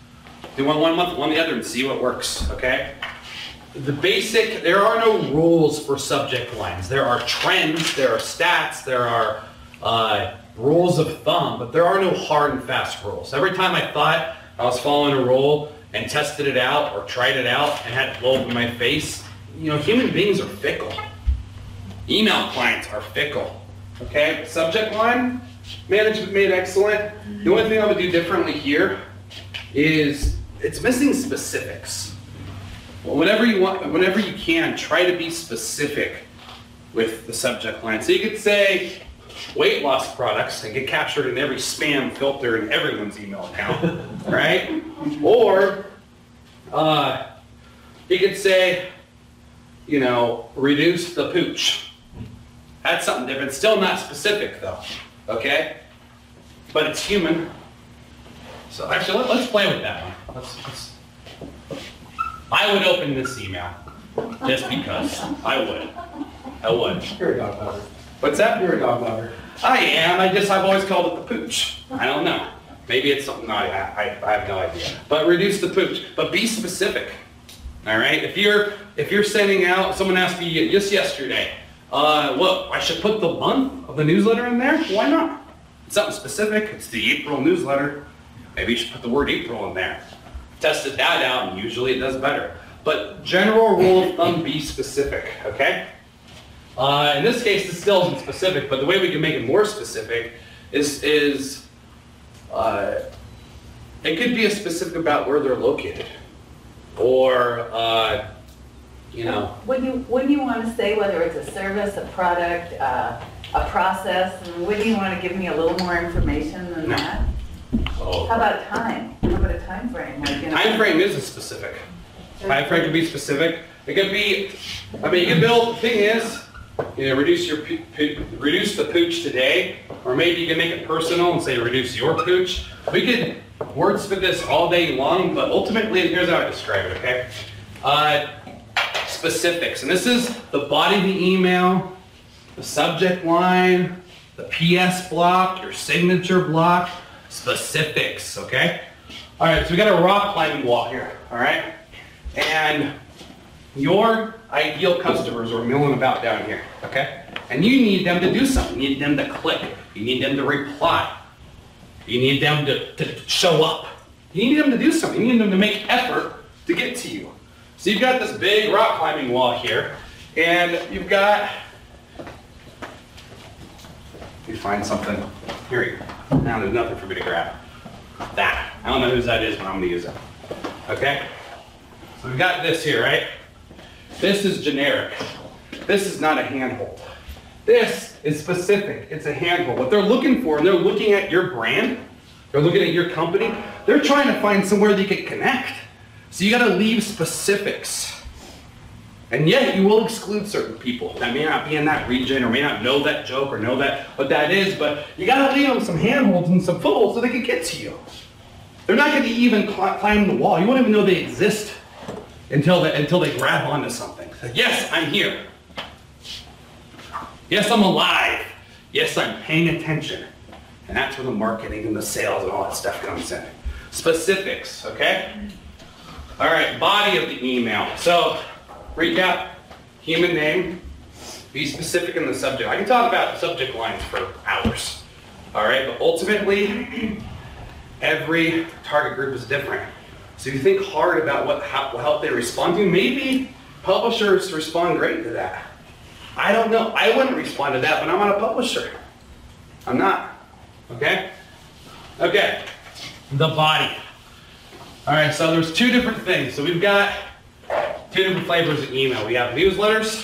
Do one month, one the other, and see what works, okay? There are no rules for subject lines. There are trends, there are stats, there are rules of thumb, but there are no hard and fast rules. Every time I thought I was following a rule and tested it out or tried it out and had it blow up in my face, human beings are fickle. Email clients are fickle, okay? Subject line, management made excellent. The only thing I would do differently here is it's missing specifics. Well, whenever you can, try to be specific with the subject line. So you could say weight loss products and get captured in every spam filter in everyone's email account, right? Or you could say, reduce the pooch. That's something different. Still not specific though, okay? But it's human. So actually, let's play with that one. I would open this email just because. I would. You're a dog lover. What's that? You're a dog lover. I am. I've always called it the pooch. I don't know. Maybe it's something, I have no idea. But reduce the pooch. But be specific. All right? If you're sending out, someone asked me just yesterday, I should put the month of the newsletter in there? Why not? It's something specific. It's the April newsletter. Maybe you should put the word April in there. Tested that out, and usually it does better. But general rule of thumb, be specific, okay? In this case, this still isn't specific, but the way we can make it more specific is it could be a specific about where they're located. Or, Wouldn't you want to say whether it's a service, a product, a process? And wouldn't you want to give me a little more information than that? Oh. How about time? How about a time frame? Time frame isn't specific. Time frame can be specific. It could be, you can build, the thing is, reduce the pooch today, or maybe you can make it personal and say reduce your pooch. We could wordsmith this all day long, but ultimately, here's how I describe it, okay? Specifics, and this is the body of the email, the subject line, the PS block, your signature block, specifics, okay? All right, so we got a rock climbing wall here, all right? And your ideal customers are milling about down here, okay? And you need them to do something. You need them to click. You need them to reply. You need them to show up. You need them to do something. You need them to make effort to get to you. So you've got this big rock climbing wall here, and you've got, you find something, here you go. Now there's nothing for me to grab. That, I don't know whose that is, but I'm gonna use it. Okay? So we've got this here, right? This is generic. This is not a handhold. This is specific, it's a handhold. What they're looking for, and they're looking at your brand, they're looking at your company, they're trying to find somewhere they can connect. So you gotta leave specifics. And yet you will exclude certain people that may not be in that region or may not know that joke or know what that is, but you gotta leave them some handholds and some footholds so they can get to you. They're not gonna even climb the wall. You won't even know they exist until they grab onto something. Like, yes, I'm here. Yes, I'm alive. Yes, I'm paying attention. And that's where the marketing and the sales and all that stuff comes in. Specifics, okay? All right, body of the email. So, recap, human name, be specific in the subject. I can talk about subject lines for hours, all right? But ultimately, every target group is different. So you think hard about how they respond to. Maybe publishers respond great to that. I don't know. I wouldn't respond to that, but I'm not a publisher. I'm not, okay? Okay, the body. All right, so there's two different things. So we've got two different flavors of email. We have newsletters,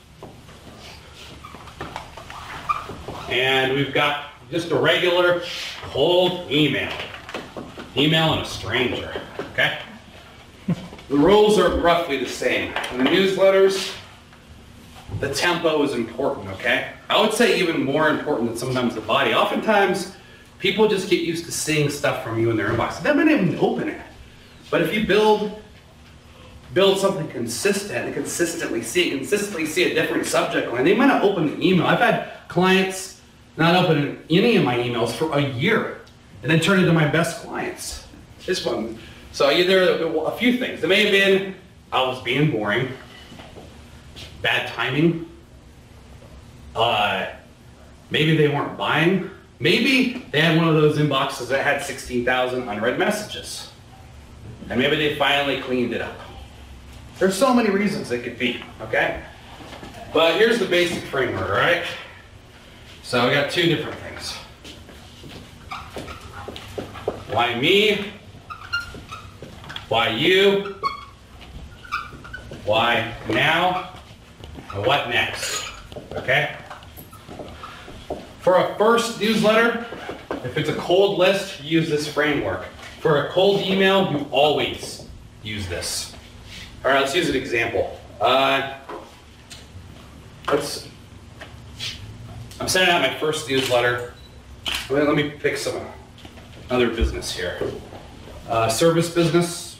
and we've got just a regular cold email. Emailing a stranger, okay? The rules are roughly the same. In the newsletters, the tempo is important, okay? I would say even more important than sometimes the body. Oftentimes, people just get used to seeing stuff from you in their inbox. They might even open it. But if you build something consistent and consistently see a different subject line, they might not open the email. I've had clients not open any of my emails for a year and then turn into my best clients. This one, So either a few things. It may have been I was being boring, bad timing, maybe they weren't buying, maybe they had one of those inboxes that had 16,000 unread messages, and maybe they finally cleaned it up. There's so many reasons it could be, okay? But here's the basic framework, all right? So we got two different things. Why me? Why you? Why now? And what next? Okay? For a first newsletter, if it's a cold list, use this framework. For a cold email, you always use this. All right, let's use an example. I'm sending out my first newsletter. Let me pick some other business here. Service business.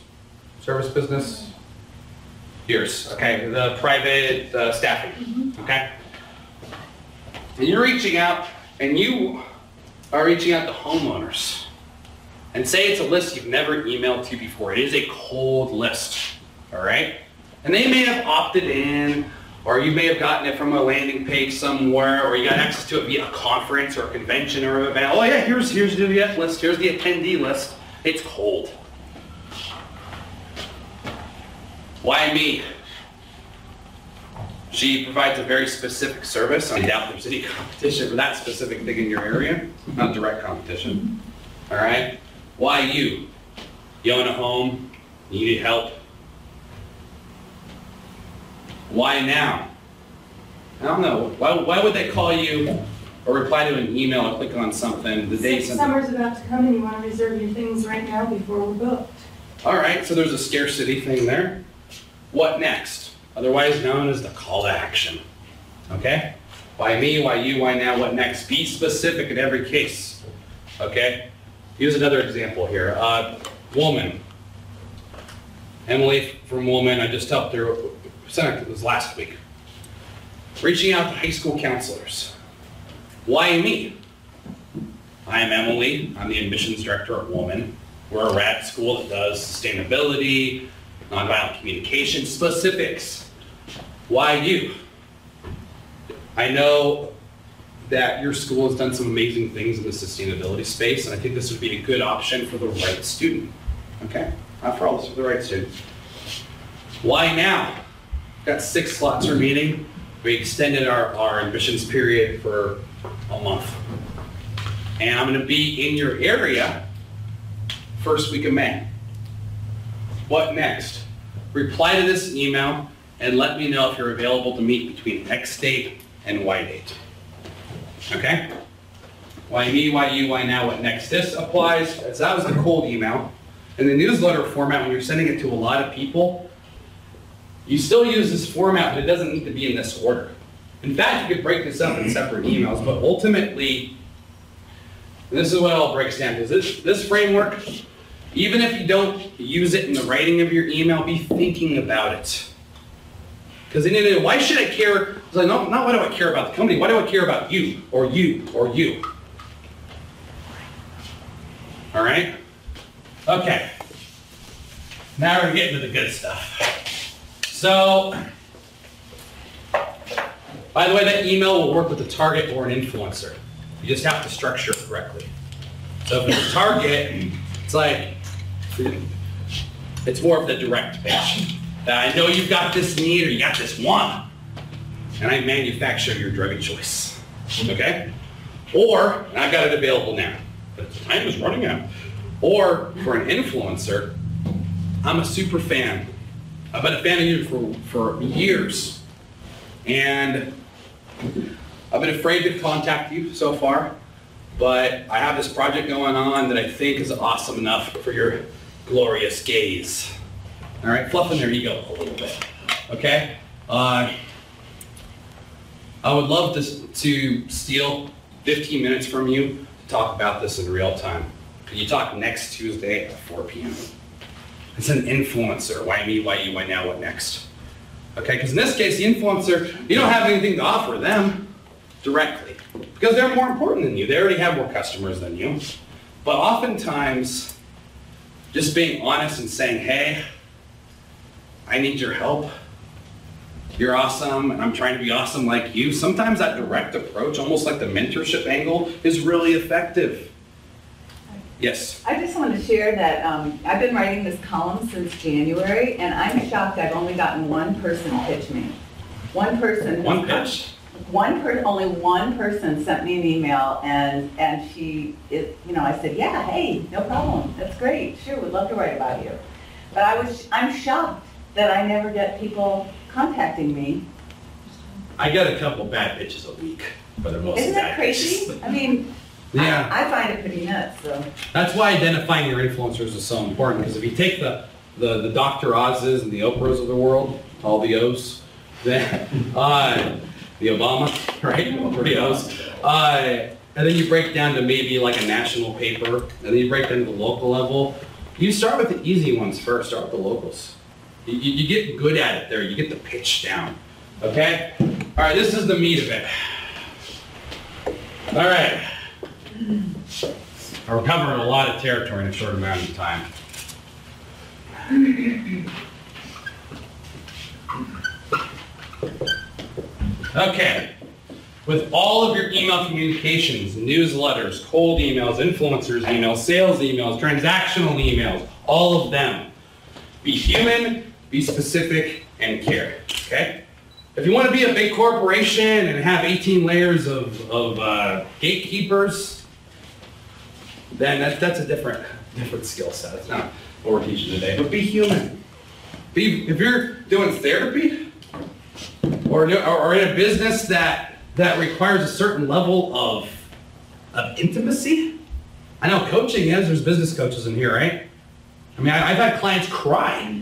Yours, okay, the private staffing, okay? And you're reaching out, and you are reaching out to homeowners. And say it's a list you've never emailed to before. It is a cold list, all right? And they may have opted in, or you may have gotten it from a landing page somewhere, or you got access to it via a conference or a convention or an event. Oh yeah, here's the list, here's the attendee list. It's cold. Why me? She provides a very specific service. I doubt there's any competition for that specific thing in your area. Not direct competition. All right? Why you? You own a home, you need help. Why now? I don't know. Why would they call you or reply to an email or click on something the day something? Summer's about to come and you want to reserve your things right now before we're booked. All right, so there's a scarcity thing there. What next? Otherwise known as the call to action. Okay? Why me? Why you? Why now? What next? Be specific in every case. Okay? Use another example here. Woman. Emily from Woman, I just helped her, it was last week. Reaching out to high school counselors. Why me? I am Emily. I'm the admissions director at Woman. We're a rad school that does sustainability, nonviolent communication, specifics. Why you? I know that your school has done some amazing things in the sustainability space, and I think this would be a good option for the right student. Okay? Not for all, this for the right student. Why now? Got 6 slots for meeting. We extended our admissions period for a month. And I'm going to be in your area first week of May. What next? Reply to this email and let me know if you're available to meet between X date and Y date. Okay? Why me, why you, why now, what next? This applies, as that was the cold email. In the newsletter format, when you're sending it to a lot of people, you still use this format, but it doesn't need to be in this order. In fact, you could break this up in separate emails, but ultimately, this is what it all breaks down to. This framework, even if you don't use it in the writing of your email, be thinking about it. Because in the end, why should I care? It's like, not why do I care about the company, why do I care about you, or you, or you? All right? Okay. Now we're getting to the good stuff. So, by the way, that email will work with a target or an influencer. You just have to structure it correctly. So if it's a target, it's like, it's more of the direct pitch. I know you've got this need or you got this want, and I manufacture your drug of choice, okay? Or, and I've got it available now, but time is running out. Or for an influencer, I'm a super fan. I've been a fan of you for years, and I've been afraid to contact you so far, but I have this project going on that I think is awesome enough for your glorious gaze. All right, fluffing their ego a little bit, okay? I would love to steal 15 minutes from you to talk about this in real time. Can you talk next Tuesday at 4 p.m.? It's an influencer. Why me, why you, why now, what next? Okay, because in this case, the influencer, you don't have anything to offer them directly because they're more important than you. They already have more customers than you. But oftentimes, just being honest and saying, hey, I need your help. You're awesome, and I'm trying to be awesome like you. Sometimes that direct approach, almost like the mentorship angle, is really effective. Yes? I just wanted to share that I've been writing this column since January, and I'm shocked I've only gotten one person pitch me. One person. One pitch? Only one person sent me an email, and she, I said, yeah, hey, no problem, that's great, sure, would love to write about you. But I'm shocked that I never get people contacting me. I get a couple bad pitches a week, but they're mostly Isn't that bad crazy? pitches. I mean, Yeah. I find it pretty nuts, so. That's why identifying your influencers is so important, because if you take the Dr. Oz's and the Oprahs of the world, all the O's, then, the Obama, right, pretty O's, and then you break down to maybe like a national paper, and then you break down to the local level. You start with the easy ones first, start with the locals. You get good at it there, you get the pitch down, okay? All right, this is the meat of it. All right. We're covering a lot of territory in a short amount of time. Okay. With all of your email communications, newsletters, cold emails, influencers emails, sales emails, transactional emails, all of them, be human, be specific, and care, okay? If you want to be a big corporation and have 18 layers of gatekeepers, then that's a different skill set. It's not what we're teaching today, but be human. If you're doing therapy or in a business that requires a certain level of intimacy, I know coaching is, there's business coaches in here, right? I mean, I've had clients cry.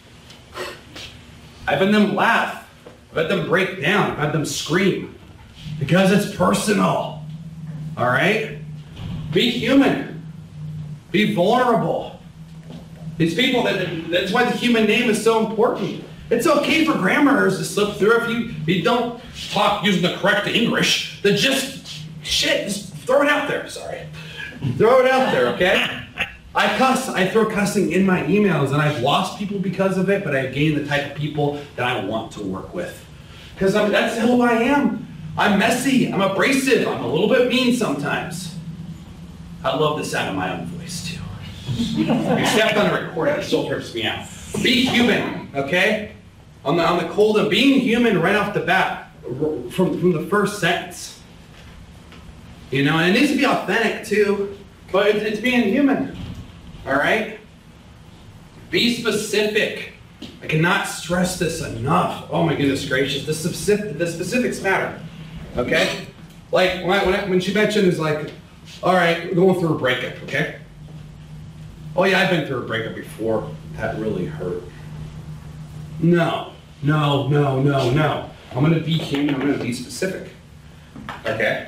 I've had them laugh. I've had them break down. I've had them scream. Because it's personal. All right? Be human. Be vulnerable. These people, that's why the human name is so important. It's okay for grammars to slip through if you don't talk using the correct English. Just throw it out there. Sorry. Throw it out there, okay? I cuss, I throw cussing in my emails, and I've lost people because of it, but I've gained the type of people that I want to work with. Because that's who I am. I'm messy, I'm abrasive, I'm a little bit mean sometimes. I love the sound of my own voice too. Except on a recording, it still trips me out. Be human, okay? On the cold of being human right off the bat, from the first sentence. You know, and it needs to be authentic too, but it's being human. All right? Be specific. I cannot stress this enough. Oh my goodness gracious, the specifics matter. Okay? Like when she mentioned is like, all right, we're going through a breakup, okay? Oh yeah, I've been through a breakup before. That really hurt. No. I'm gonna be human, I'm gonna be specific. Okay?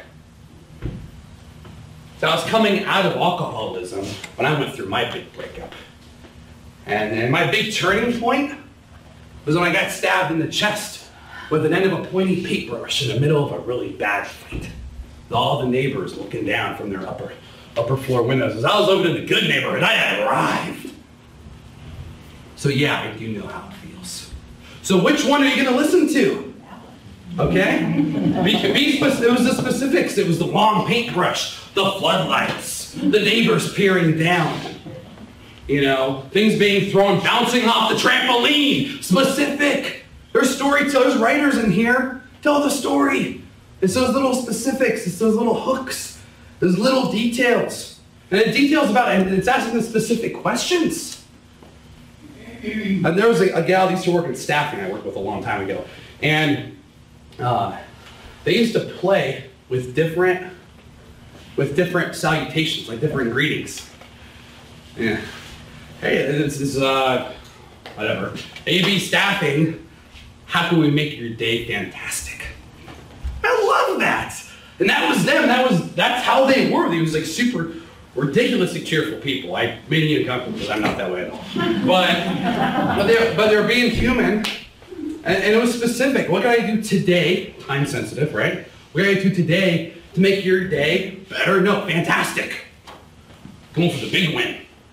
So I was coming out of alcoholism when I went through my big breakup. And my big turning point was when I got stabbed in the chest with an end of a pointy paintbrush in the middle of a really bad fight. With all the neighbors looking down from their upper floor windows. As I was living in the good neighborhood, I had arrived. So yeah, I do know how it feels. So which one are you gonna listen to? Okay? It was the specifics. It was the long paintbrush, the floodlights, the neighbors peering down. You know, things being thrown, bouncing off the trampoline. Specific. There's storytellers, writers in here. Tell the story. It's those little specifics. It's those little hooks. Those little details. And the details about it, and it's asking the specific questions. And there was a gal that used to work in staffing I worked with a long time ago. And they used to play with different salutations, like different greetings. Yeah. Hey, this is whatever. AB staffing. How can we make your day fantastic? I love that. And that was them. That's how they were. They was like super ridiculously cheerful people. I made you uncomfortable because I'm not that way at all. But they're being human. And it was specific. What can I do today? Time sensitive, right? What can I do today to make your day better? No, fantastic. Going for the big win.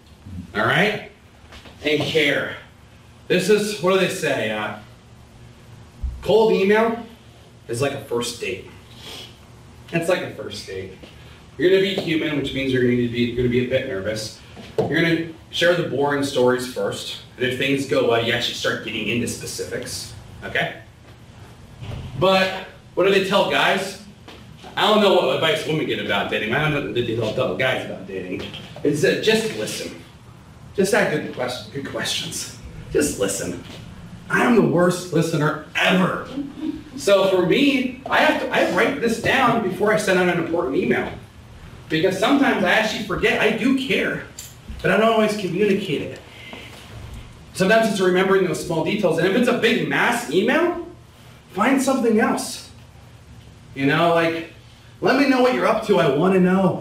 all right? And care. This is, what do they say? Cold email is like a first date. It's like a first date. You're gonna be human, which means you're gonna be a bit nervous. You're gonna share the boring stories first, and if things go well, you actually start getting into specifics, okay? But what do they tell guys? I don't know what advice women get about dating. I don't know what they tell guys about dating. It's just listen. Just ask good questions. Just listen. I am the worst listener ever. So for me, I write this down before I send out an important email. Because sometimes I actually forget. I do care, but I don't always communicate it. Sometimes it's remembering those small details. And if it's a big mass email, find something else. You know, like, let me know what you're up to. I want to know.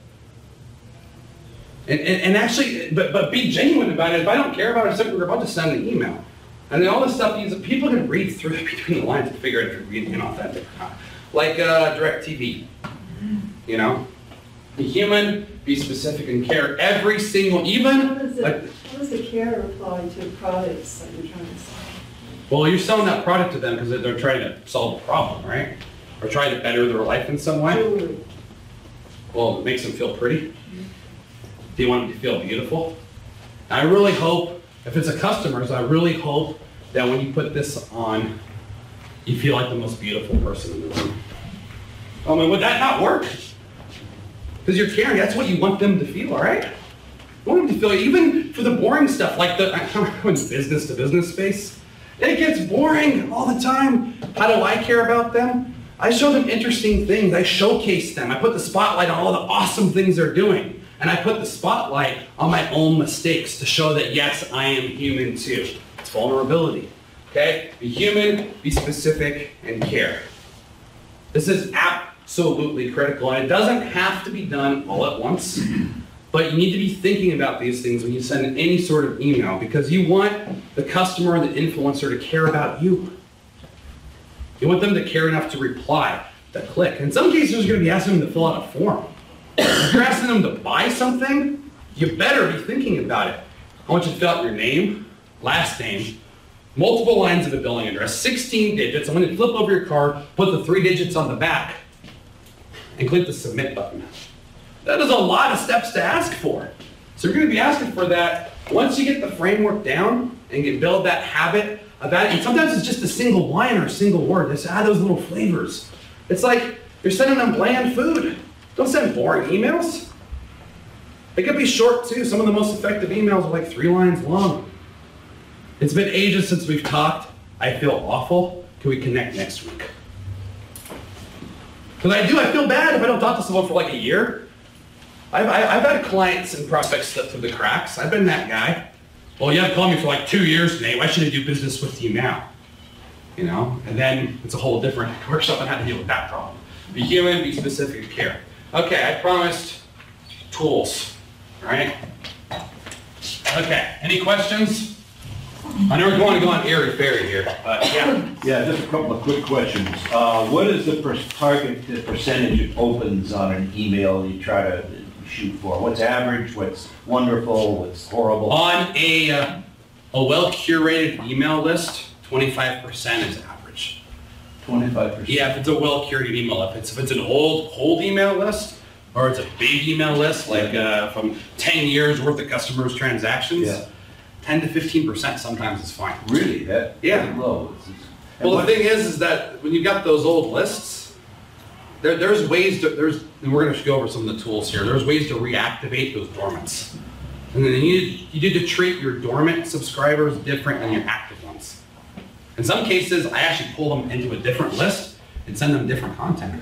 And actually, but be genuine about it. If I don't care about it, I'll just send an email. And then all this stuff, people can read through between the lines and figure out if you're being inauthentic or not. Like DirecTV, you know? Be human, be specific, and care. Every single, How does the care apply to products that you're trying to sell? Well, you're selling that product to them because they're trying to solve a problem, right? Or trying to better their life in some way. Jewelry. Well, it makes them feel pretty. Do you want them to feel beautiful? I really hope, if it's a customer's, I really hope that when you put this on, you feel like the most beautiful person in the room. I mean, would that not work? Because you're caring, that's what you want them to feel, all right? You want them to feel, even for the boring stuff, like in business to business space, it gets boring all the time. How do I care about them? I show them interesting things. I showcase them. I put the spotlight on all the awesome things they're doing. And I put the spotlight on my own mistakes to show that, yes, I am human too. It's vulnerability, okay? Be human, be specific, and care. This is absolutely critical, and it doesn't have to be done all at once, but you need to be thinking about these things when you send any sort of email, because you want the customer, the influencer, to care about you. You want them to care enough to reply, to click. In some cases, you're going to be asking them to fill out a form. If you're asking them to buy something, you better be thinking about it. I want you to fill out your name, last name, multiple lines of a billing address, 16 digits. I'm going to flip over your card, put the 3 digits on the back, and click the submit button. That is a lot of steps to ask for. So you're going to be asking for that. Once you get the framework down and you build that habit of that, and sometimes it's just a single line or a single word. Just add those little flavors. It's like you're sending them bland food. Don't send boring emails. It could be short too. Some of the most effective emails are like 3 lines long. It's been ages since we've talked. I feel awful. Can we connect next week? Because I feel bad if I don't talk to someone for like a year. I've had clients and prospects slip through the cracks. I've been that guy. Well, you haven't called me for like 2 years, Nate. Why should I do business with you now? You know, and then it's a whole different workshop on how to deal with that problem. Be human, be specific, care. Okay, I promised tools, all right? Okay, any questions? I know we're going to go on airy-fairy here, but yeah. Yeah, just a couple of quick questions. What is the target percentage it opens on an email you try to shoot for? What's average, what's wonderful, what's horrible? On a well-curated email list, 25% is average. 25%? Yeah, if it's a well-curated email. If it's an old, cold email list, or it's a big email list, like from 10 years worth of customers' transactions, 10 to 15% sometimes is fine. Really? That low? Well, the thing is that when you've got those old lists, there's ways to, and we're going to go over some of the tools here, there's ways to reactivate those dormants. And then you need to treat your dormant subscribers different than your active ones. In some cases, I actually pull them into a different list and send them different content.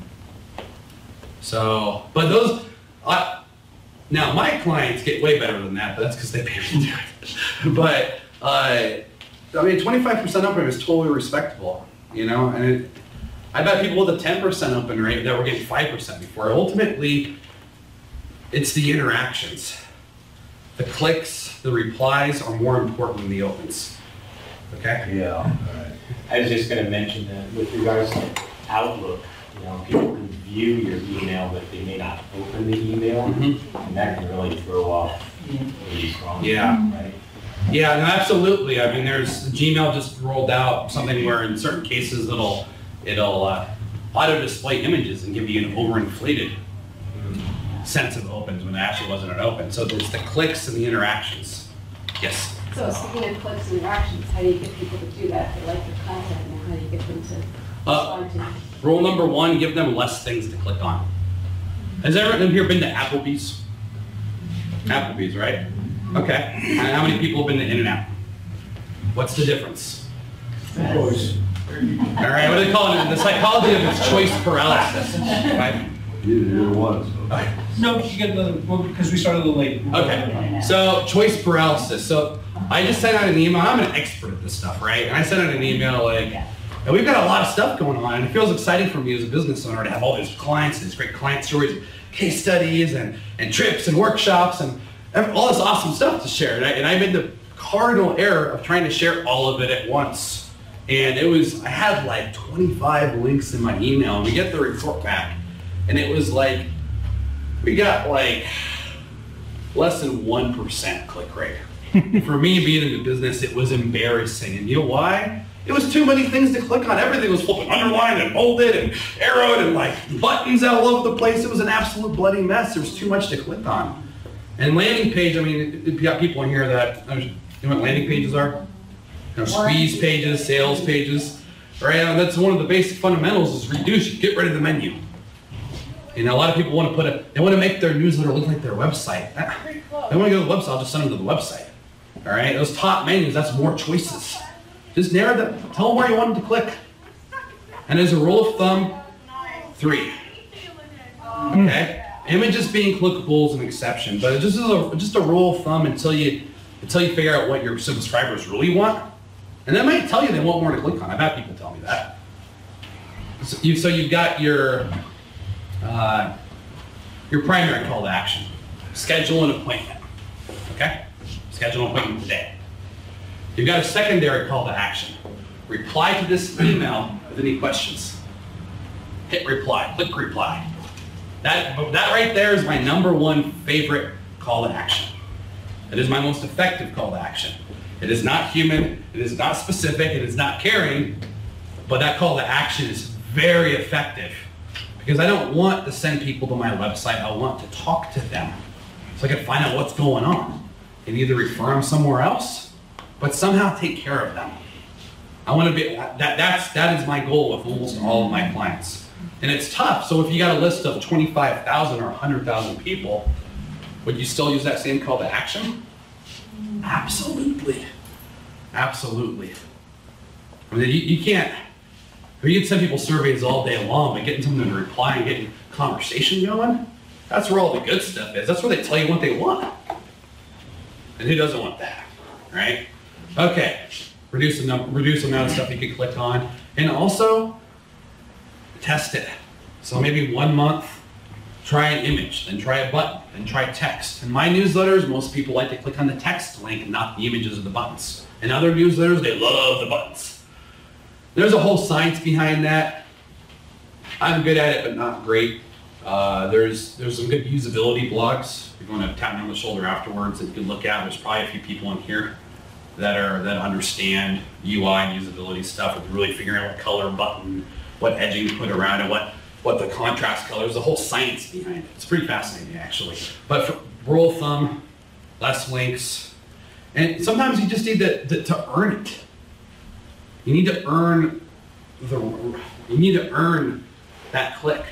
So, but those, now my clients get way better than that, but that's because they pay me to do it. But, I mean, 25% open is totally respectable, you know, and I've had people with a 10% open rate that were getting 5% before. Ultimately, it's the interactions. The clicks, the replies are more important than the opens. Okay? Yeah. All right. I was just going to mention that with regards to Outlook, you know, people can view your email, but they may not open the email, and that can really throw off Yeah. Yeah, no, absolutely. I mean, Gmail just rolled out something where in certain cases it'll auto display images and give you an overinflated sense of opens when it actually wasn't an open. So there's the clicks and the interactions. Yes. So speaking of clicks and interactions, how do you get people to do that? They like your content, and how do you get them to respond to it? Rule number one, give them less things to click on. Has everyone here been to Applebee's? Applebee's, right? Okay. And how many people have been to In-N-Out? What's the difference? Choice. All right, what do they call it? The psychology of it's choice paralysis. Right? Either one. No, because we started a little late. Okay, so choice paralysis. So I just sent out an email. I'm an expert at this stuff, right? And I sent out an email like, and we've got a lot of stuff going on, and it feels exciting for me as a business owner to have all these clients and these great client stories, case studies, and trips and workshops, and all this awesome stuff to share. And I made the cardinal error of trying to share all of it at once. And I had like 25 links in my email, and we get the report back, and it was like, we got like less than 1% click rate. For me being in the business, it was embarrassing. And you know why? It was too many things to click on. Everything was flipping underlined and bolded and arrowed and like buttons all over the place. It was an absolute bloody mess. There was too much to click on. And landing page, I mean, you got people in here that, you know what landing pages are? You know, squeeze pages, sales pages, right? And that's one of the basic fundamentals is reduce, get rid of the menu. You know, a lot of people want to they want to make their newsletter look like their website. They want to go to the website, I'll just send them to the website. All right, those top menus, that's more choices. Just narrow them, tell them where you want them to click. And as a rule of thumb, 3. Okay? Images being clickable is an exception, but it just is just a rule of thumb until you figure out what your subscribers really want. And that might tell you they want more to click on. I've had people tell me that. So you've got your primary call to action. Schedule an appointment. Okay? Schedule an appointment today. You've got a secondary call to action. Reply to this email with any questions. Hit reply, click reply. That right there is my #1 favorite call to action. It is my most effective call to action. It is not human, it is not specific, it is not caring, but that call to action is very effective because I don't want to send people to my website, I want to talk to them so I can find out what's going on and either refer them somewhere else, but somehow take care of them. I want to be, that is my goal with almost all of my clients. And it's tough, so if you got a list of 25,000 or 100,000 people, would you still use that same call to action? Absolutely. Absolutely. I mean, you can't, you can send people surveys all day long, but getting someone to reply and getting conversation going, that's where all the good stuff is. That's where they tell you what they want. And who doesn't want that, right? Okay, reduce the amount of stuff you can click on. And also, test it. So maybe 1 month, try an image, then try a button, then try text. In my newsletters, most people like to click on the text link, not the images of the buttons. In other newsletters, they love the buttons. There's a whole science behind that. I'm good at it, but not great. There's some good usability blogs. If you want to tap me on the shoulder afterwards that you can look at. There's probably a few people in here that understand UI and usability stuff with really figuring out what color button, what edging to put around it, what the contrast color is, the whole science behind it. It's pretty fascinating, actually. But for rule of thumb, less links, and sometimes you just need to earn it. You need to earn that click.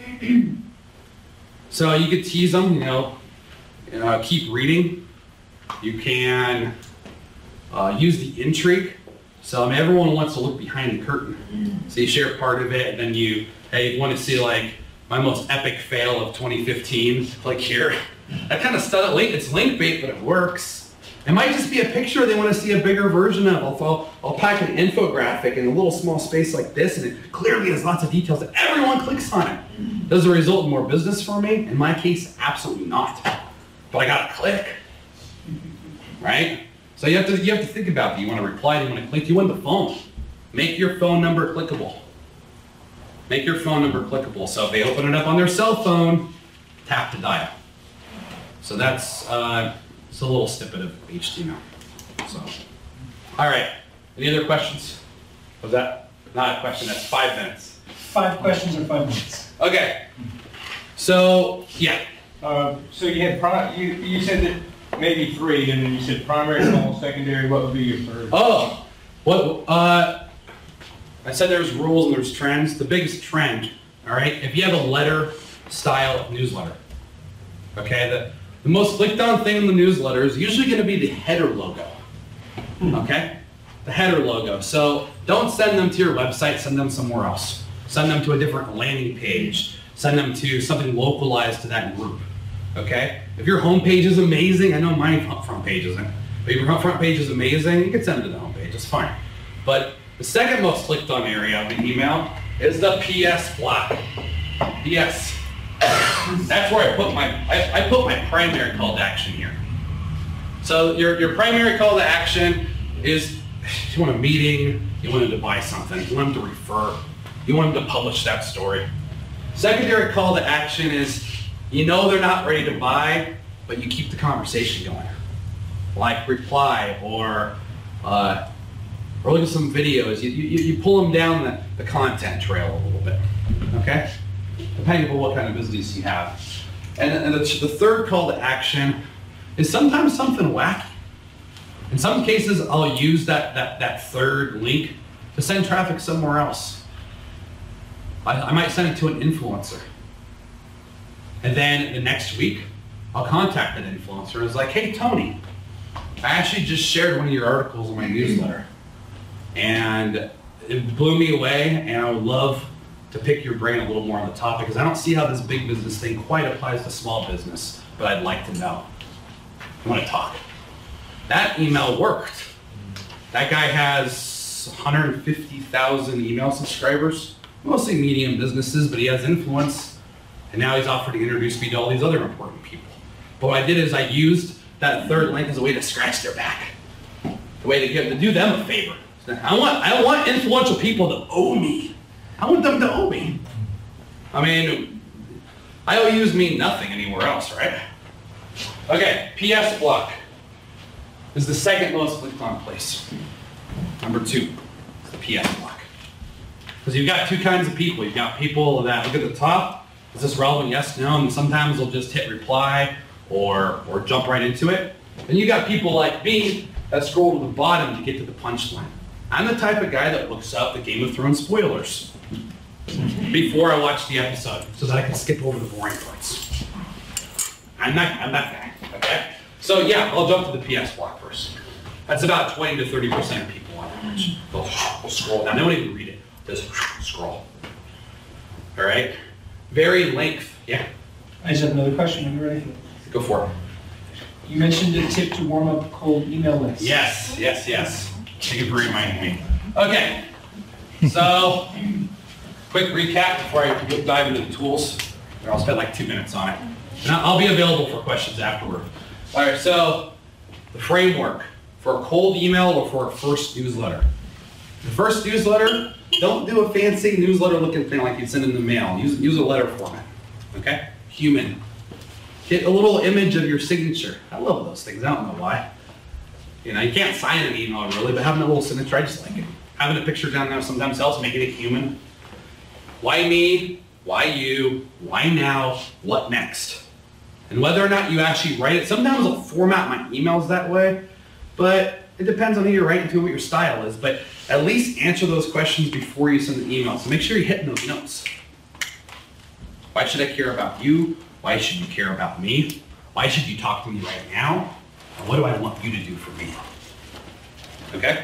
So you could tease them, keep reading. You can use the intrigue. So everyone wants to look behind the curtain. So you share part of it, and then you want to see like my most epic fail of 2015, like here. That kind of stuff, it's link bait, but it works. It might just be a picture they want to see a bigger version of. So I'll pack an infographic in a little small space like this, and it clearly has lots of details that everyone clicks on it. Does it result in more business for me? In my case, absolutely not. But I got a click, right? So you have to think about that. You want to reply, you want to click, you want the phone. Make your phone number clickable. Make your phone number clickable. So if they open it up on their cell phone, tap to dial. So that's It's a little snippet of HTML. So, all right. Any other questions? Was that not a question? That's 5 minutes. 5 questions or 5 minutes. Okay. So, yeah. So you had you said that maybe 3, and then you said primary, small, secondary. What would be your third? Oh, what? I said there's rules and there's trends. The biggest trend, all right. If you have a letter style newsletter, okay, the most clicked on thing in the newsletter is usually going to be the header logo. Okay, the header logo. So don't send them to your website. Send them somewhere else. Send them to a different landing page. Send them to something localized to that group. Okay? If your homepage is amazing, I know my front page isn't, but if your front page is amazing, you can send them to the homepage. It's fine. But the second most clicked on area of the email is the PS block. PS. That's where I put my primary call to action here. So your primary call to action is you want a meeting, you want them to buy something, you want them to refer, you want them to publish that story. Secondary call to action is you know they're not ready to buy, but you keep the conversation going. Like reply or look at some videos. You pull them down the content trail a little bit, okay? Depending on what kind of business you have. And the third call to action is sometimes something wacky. In some cases, I'll use that third link to send traffic somewhere else. I might send it to an influencer. And then the next week, I'll contact that influencer. It's like, hey, Tony, I actually just shared one of your articles in my newsletter. And it blew me away, and I would love to pick your brain a little more on the topic, because I don't see how this big business thing quite applies to small business, but I'd like to know. I want to talk. That email worked. That guy has 150,000 email subscribers, mostly medium businesses, but he has influence, and now he's offered to introduce me to all these other important people. But what I did is I used that third link as a way to scratch their back, a way to do them a favor. I don't want influential people to owe me. I want them to owe me. I mean, IOUs mean nothing anywhere else, right? Okay, PS block is the second most clicked on place. Number 2 is the PS block. Because you've got 2 kinds of people. You've got people that look at the top, is this relevant, yes, no, and sometimes they'll just hit reply or jump right into it. And you got people like me that scroll to the bottom to get to the punchline. I'm the type of guy that looks up the Game of Thrones spoilers before I watch the episode so that I can skip over the boring parts. I'm that guy, okay? So yeah, I'll jump to the PS block first. That's about 20 to 30% of people on average. They'll scroll down. They won't even read it. Just scroll. All right? Vary length. Yeah? I just have another question when you're ready. Go for it. You mentioned a tip to warm up cold email lists. Yes. Thank you for reminding me. Okay. So, quick recap before I dive into the tools. I'll spend like 2 minutes on it. And I'll be available for questions afterward. All right, so the framework for a cold email or for a first newsletter. The first newsletter, don't do a fancy newsletter looking thing like you'd send in the mail. Use a letter format, okay? Human. Get a little image of your signature. I love those things, I don't know why. You know, you can't sign an email really, but having a little signature, I just like it. Having a picture down there sometimes helps, making it human. Why me? Why you? Why now? What next? And whether or not you actually write it, sometimes I'll format my emails that way, but it depends on who you're writing to, what your style is, but at least answer those questions before you send the email. So make sure you're hitting those notes. Why should I care about you? Why should you care about me? Why should you talk to me right now? And what do I want you to do for me? Okay?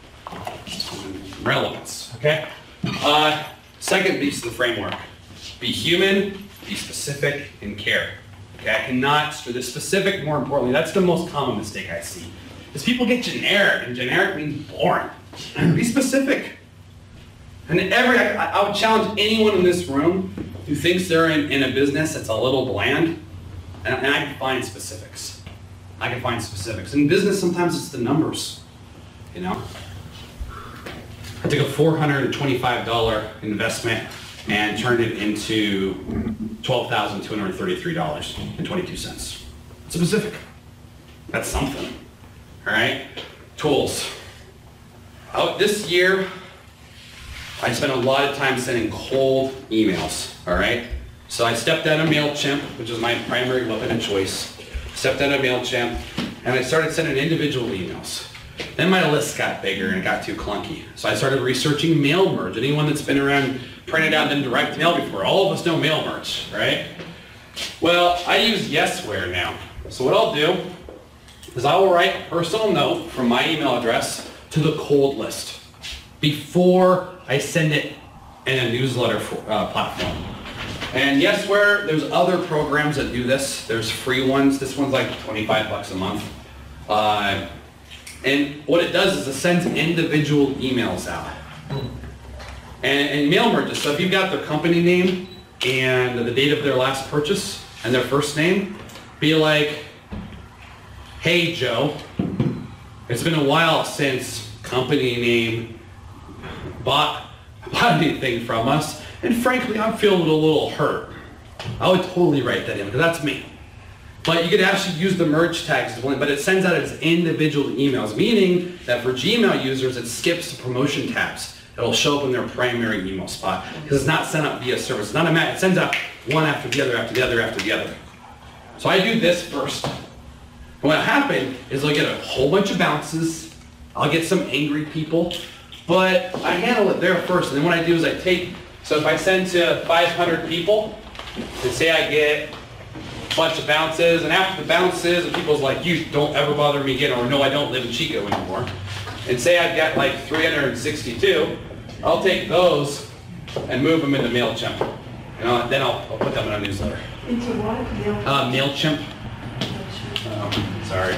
Relevance, okay? Second piece of the framework. Be human, be specific, and care. Okay, I cannot stress the specific, more importantly, that's the most common mistake I see. Is people get generic, and generic means boring. Be specific. And I would challenge anyone in this room who thinks they're in a business that's a little bland, and I can find specifics. I can find specifics. In business, sometimes it's the numbers, you know? I took a $425 investment and turned it into $12,233.22. Specific. That's something. All right? Tools. This year, I spent a lot of time sending cold emails, all right? So I stepped out of MailChimp, which is my primary weapon of choice. Stepped out of MailChimp, and I started sending individual emails. Then my list got bigger and it got too clunky. So I started researching mail merge. Anyone that's been around printed out and direct mail before, all of us know mail merge, right? Well, I use Yesware now. So what I'll do is I will write a personal note from my email address to the cold list before I send it in a newsletter platform. And Yesware, there's other programs that do this. There's free ones. This one's like 25 bucks a month. And what it does is it sends individual emails out. And mail merges. So if you've got their company name and the date of their last purchase and their first name, be like, hey Joe, it's been a while since company name bought anything from us, and frankly I'm feeling a little hurt. I would totally write that in because that's me. But you could actually use the merge tags as well, but it sends out as individual emails, meaning that for Gmail users it skips the promotion tabs. It'll show up in their primary email spot because it's not sent out via service. It's not a match. It sends out one after the other, after the other, after the other. So I do this first. And what'll happen is I'll get a whole bunch of bounces. I'll get some angry people, but I handle it there first. And then what I do is I take, so if I send to 500 people, and say I get a bunch of bounces, and after the bounces, and people's like, you don't ever bother me again, or no, I don't live in Chico anymore. And say I've got like 362, I'll take those and move them into MailChimp. And then I'll put them in a newsletter. Into what? MailChimp. Sorry.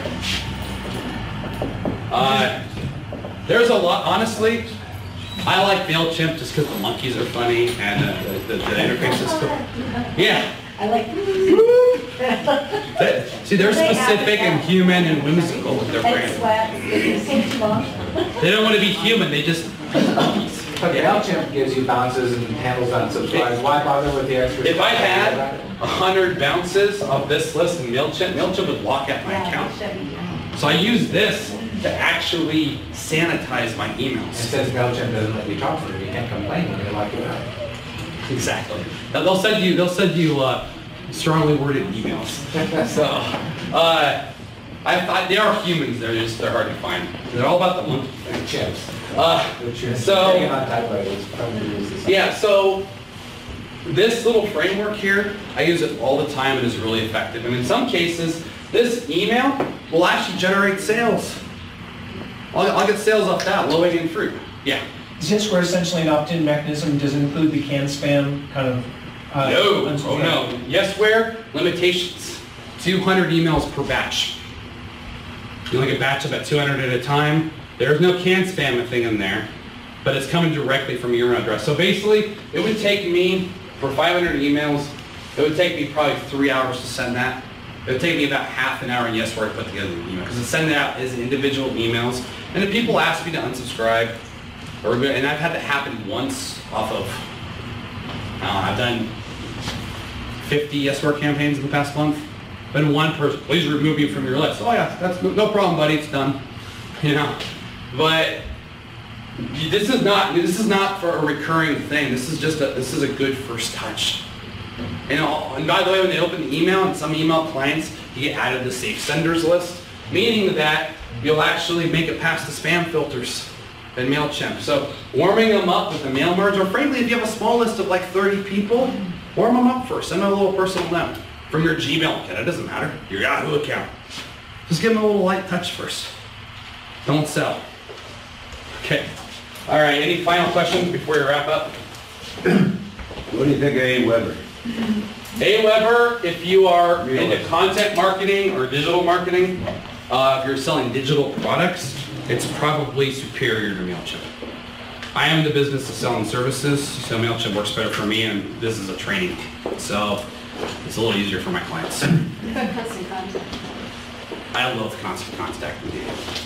There's a lot, honestly, I like MailChimp just because the monkeys are funny and the interface is cool. Yeah. I like See, they're specific and human and whimsical with their brand. They don't want to be human, they just monkeys. Okay, MailChimp gives you bounces and handles unsubscribes. Why bother with the extra? If I had 100 bounces of this list in MailChimp, MailChimp would lock out my account. So I use this to actually sanitize my emails. And since MailChimp doesn't let you talk to them, you can't complain when they lock you out. Exactly. They'll send you strongly worded emails. So they are humans. They're hard to find. They're all about the monkey chips. So this little framework here, I use it all the time and it's really effective. And in some cases, this email will actually generate sales. I'll get sales off that, low-hanging fruit. Yeah. Is Yesware essentially an opt-in mechanism? Does it include the can spam kind of? No, oh no. Yesware, limitations. 200 emails per batch. You only get a batch of about 200 at a time. There's no can spam thing in there, but it's coming directly from your email address. So basically, it would take me, for 500 emails, it would take me probably 3 hours to send that. It would take me about half an hour in Yesware to put together the email, because it's sending out as individual emails. And if people ask me to unsubscribe, and I've had that happen once off of, I've done 50 Yesware campaigns in the past month. Then one person, please remove you from your list. Oh yeah, that's no problem, buddy, it's done. You know, but this is not for a recurring thing. This is a good first touch. And by the way, when they open the email, and some email clients, you get added to the safe senders list, meaning that you'll actually make it past the spam filters in MailChimp. So warming them up with a mail merge, or frankly, if you have a small list of like 30 people, warm them up first. Send them a little personal note from your Gmail account. It doesn't matter. Your Yahoo account. Just give them a little light touch first. Don't sell. Okay. All right. Any final questions before we wrap up? What do you think of AWeber? AWeber, if you are into content marketing or digital marketing, if you're selling digital products, it's probably superior to MailChimp. I am in the business of selling services, so MailChimp works better for me, and this is a training. So it's a little easier for my clients. Constant contact. I love constant contact with you. So.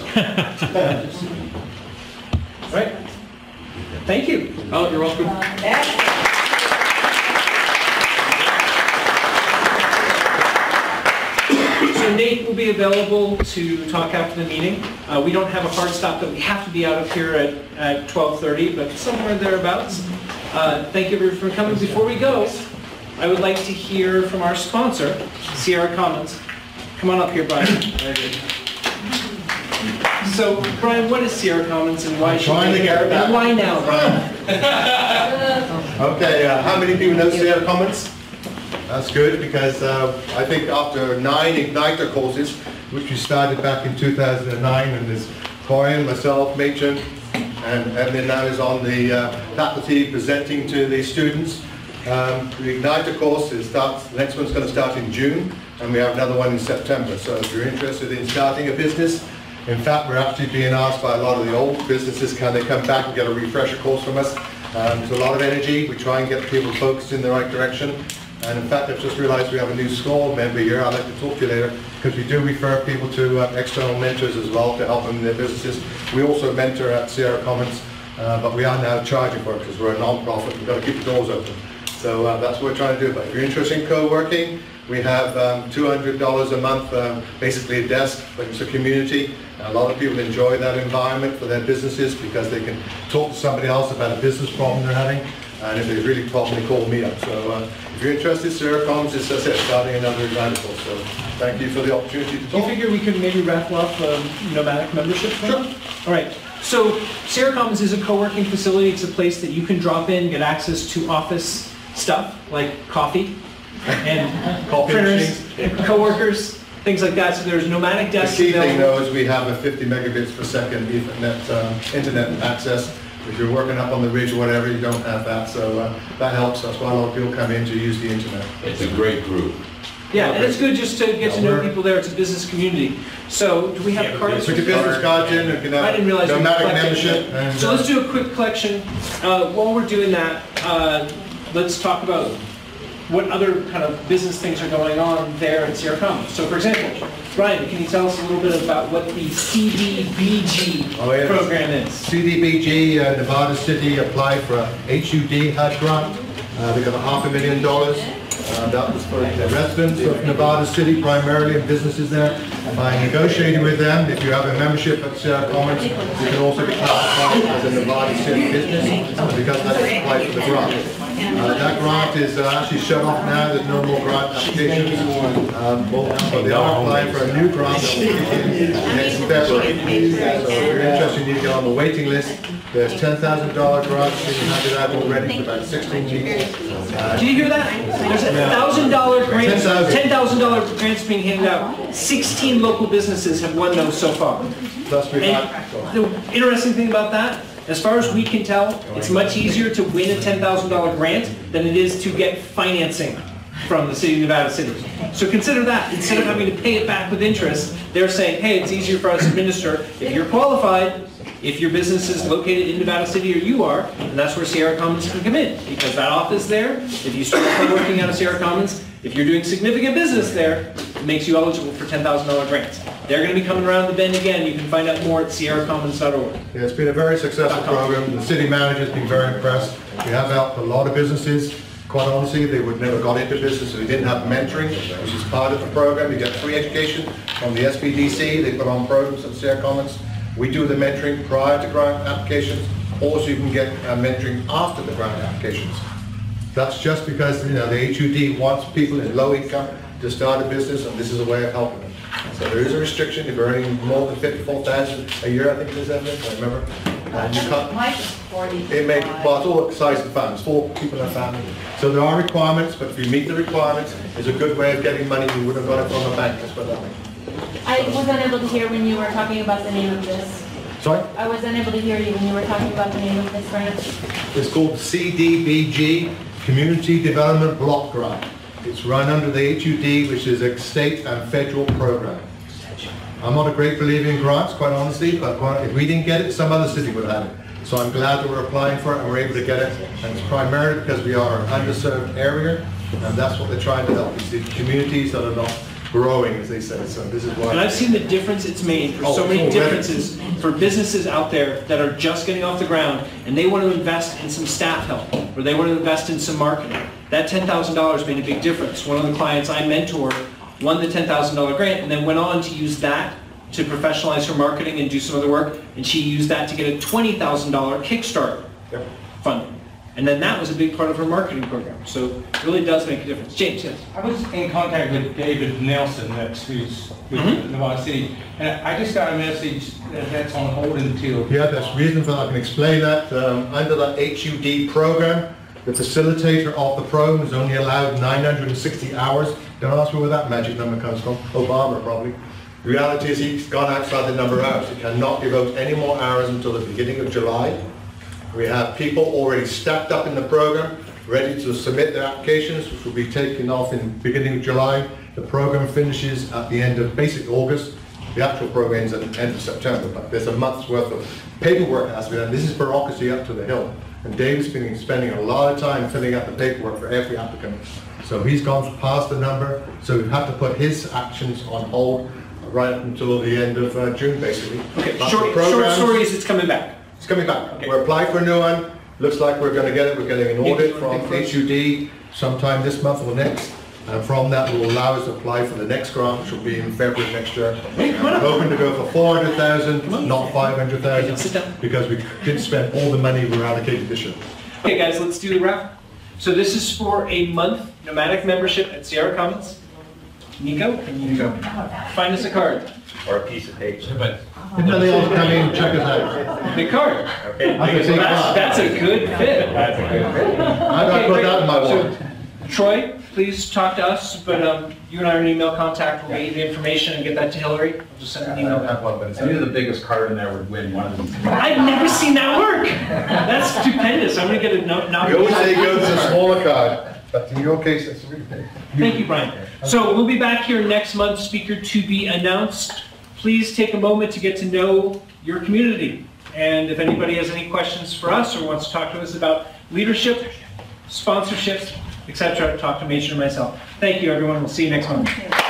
Right. Thank you. Oh, you're welcome. So Nate will be be available to talk after the meeting. We don't have a hard stop that we have to be out of here at 12:30, but somewhere thereabouts. Thank you everyone for coming. Before we go, I would like to hear from our sponsor, Sierra Commons. Come on up here, Brian. So, Brian, what is Sierra Commons and why should we care about it? And why now, Brian? Okay, how many people know Sierra Commons? That's good, because I think after 9 Igniter courses, which we started back in 2009, and there's Brian, myself, Machen, and Evelyn now is on the faculty presenting to the students. The Igniter course the next one's going to start in June, and we have another one in September. So if you're interested in starting a business, in fact, we're actually being asked by a lot of the old businesses, can they come back and get a refresher course from us? There's a lot of energy. We try and get people focused in the right direction. And in fact, I've just realized we have a new SCORE member here. I'd like to talk to you later, because we do refer people to external mentors as well to help them in their businesses. We also mentor at Sierra Commons, but we are now charging for it because we're a non-profit. We've got to keep the doors open. So that's what we're trying to do. But if you're interested in co-working, we have $200 a month, basically a desk, but it's a community. A lot of people enjoy that environment for their businesses because they can talk to somebody else about a business problem they're having. And if they really problem, they call me up. So if you're interested, Sierra Commons is, as I said, starting another example. So thank you for the opportunity to talk. Do you figure we could maybe raffle off nomadic membership? Sure. All right. So Sierra Commons is a co-working facility. It's a place that you can drop in, get access to office stuff like coffee and printers, co-workers, things like that. So there's nomadic desks. The key thing though is we have a 50 megabits per second internet access. If you're working up on the ridge or whatever, you don't have that, so that helps. That's why a lot of people come in to use the internet. It's a great group. Yeah, and it's good just to get to know people there. It's a business community. So do we have cards? Put your business cards in. You can have I didn't realize nomadic membership. So let's do a quick collection. While we're doing that, let's talk about what other kind of business things are going on there at Sierra Commons. So for example, Brian, can you tell us a little bit about what the CDBG program is? CDBG, Nevada City applied for a HUD HUD grant. They got $500,000. That was for the residents of Nevada City, primarily, and businesses there. By negotiating with them, if you have a membership at Sierra Commons, you can also be classified as a Nevada City business because that's applied for the grant. That grant is actually shut off now. There's no more grant applications. But they are applying for a new grant that will begin next February. So if you're interested, you need to get on the waiting list. There's $10,000 grants being handed out already for about 16 weeks. Did you hear that? There's $1,000 grants, $10,000 grants being handed out. 16 local businesses have won those so far. And the interesting thing about that, as far as we can tell, it's much easier to win a $10,000 grant than it is to get financing from the city of Nevada City. So consider that. Instead of having to pay it back with interest, they're saying, hey, it's easier for us to administer. If you're qualified, if your business is located in Nevada City or you are, and that's where Sierra Commons can come in, because that office there, if you start working out of Sierra Commons, if you're doing significant business there, it makes you eligible for $10,000 grants. They're going to be coming around the bend again. You can find out more at sierracommons.org. Yeah, it's been a very successful program. The city manager's been very impressed. We have helped a lot of businesses. Quite honestly, they would never got into business if they didn't have mentoring, which is part of the program. You get free education from the SBDC. They put on programs at Sierra Commons. We do the mentoring prior to grant applications. Also, you can get mentoring after the grant applications. That's just because the HUD wants people in low income to start a business, and this is a way of helping them. So there is a restriction. If you're earning more than $54,000 a year, I think it is, Evelyn, I remember. And you can't. Mine is 40. Well, it's all size of families, 4 people in a family. So there are requirements, but if you meet the requirements, it's a good way of getting money. You would have got it from a bank, that's what I mean. I was unable to hear when you were talking about the name of this. Sorry? I was unable to hear you when you were talking about the name of this grant. It's called CDBG, Community Development Block Grant. It's run under the HUD, which is a state and federal program. I'm not a great believer in grants, quite honestly, but if we didn't get it, some other city would have it. So I'm glad that we're applying for it and we're able to get it. And it's primarily because we are an underserved area, and that's what they're trying to help. It's the communities that are not growing, as they say. So this is why. And I've seen the difference it's made for so many differences for businesses out there that are just getting off the ground and they want to invest in some staff help or they want to invest in some marketing. That $10,000 made a big difference. One of the clients I mentor won the $10,000 grant, and then went on to use that to professionalize her marketing and do some other work, and she used that to get a $20,000 Kickstarter funding. And then that was a big part of her marketing program. So it really does make a difference. James, yes? I was in contact with David Nelson, who's with Nevada City, and I just got a message that that's on hold until... Yeah, there's reason for that. I can explain that. Under the HUD program, the facilitator of the program is only allowed 960 hours. Don't ask me where that magic number comes from. Obama, probably. The reality is he's gone outside the number of hours. He cannot devote any more hours until the beginning of July. We have people already stacked up in the program, ready to submit their applications, which will be taken off in the beginning of July. The program finishes at the end of basic August. The actual program ends at the end of September, but there's a month's worth of paperwork that has to be done. This is bureaucracy up to the hill. And Dave's been spending a lot of time filling out the paperwork for every applicant. So he's gone past the number, so we've had to put his actions on hold right up until the end of June, basically. Okay, short story is it's coming back. It's coming back. Okay. We're applying for a new one. Looks like we're going to get it. We're getting an audit from HUD sometime this month or next. And from that, it will allow us to apply for the next grant, which will be in February next year. We're hoping to go for 400,000, not 500,000, because we didn't spend all the money we were allocated this year. Okay, guys, let's do the wrap. So this is for a month nomadic membership at Sierra Commons. Nico, can you find us a card? Or a piece of paper. But anybody else come in, check us out. The card. Okay. That's a good fit. That's a good fit. I'm going to put that in my wallet. So, Troy, please talk to us, but you and I are in email contact. We'll get you the information and get that to Hillary. I'll just send an email back. I knew the biggest card in there would win one of these. I've never seen that work. That's stupendous. I'm going to get a note. You always say go to the smaller card, but in your case, it's really big. Thank you, Brian. So we'll be back here next month, speaker to be announced. Please take a moment to get to know your community. And if anybody has any questions for us or wants to talk to us about leadership, sponsorships, etc., talk to Machen or myself. Thank you, everyone. We'll see you next month.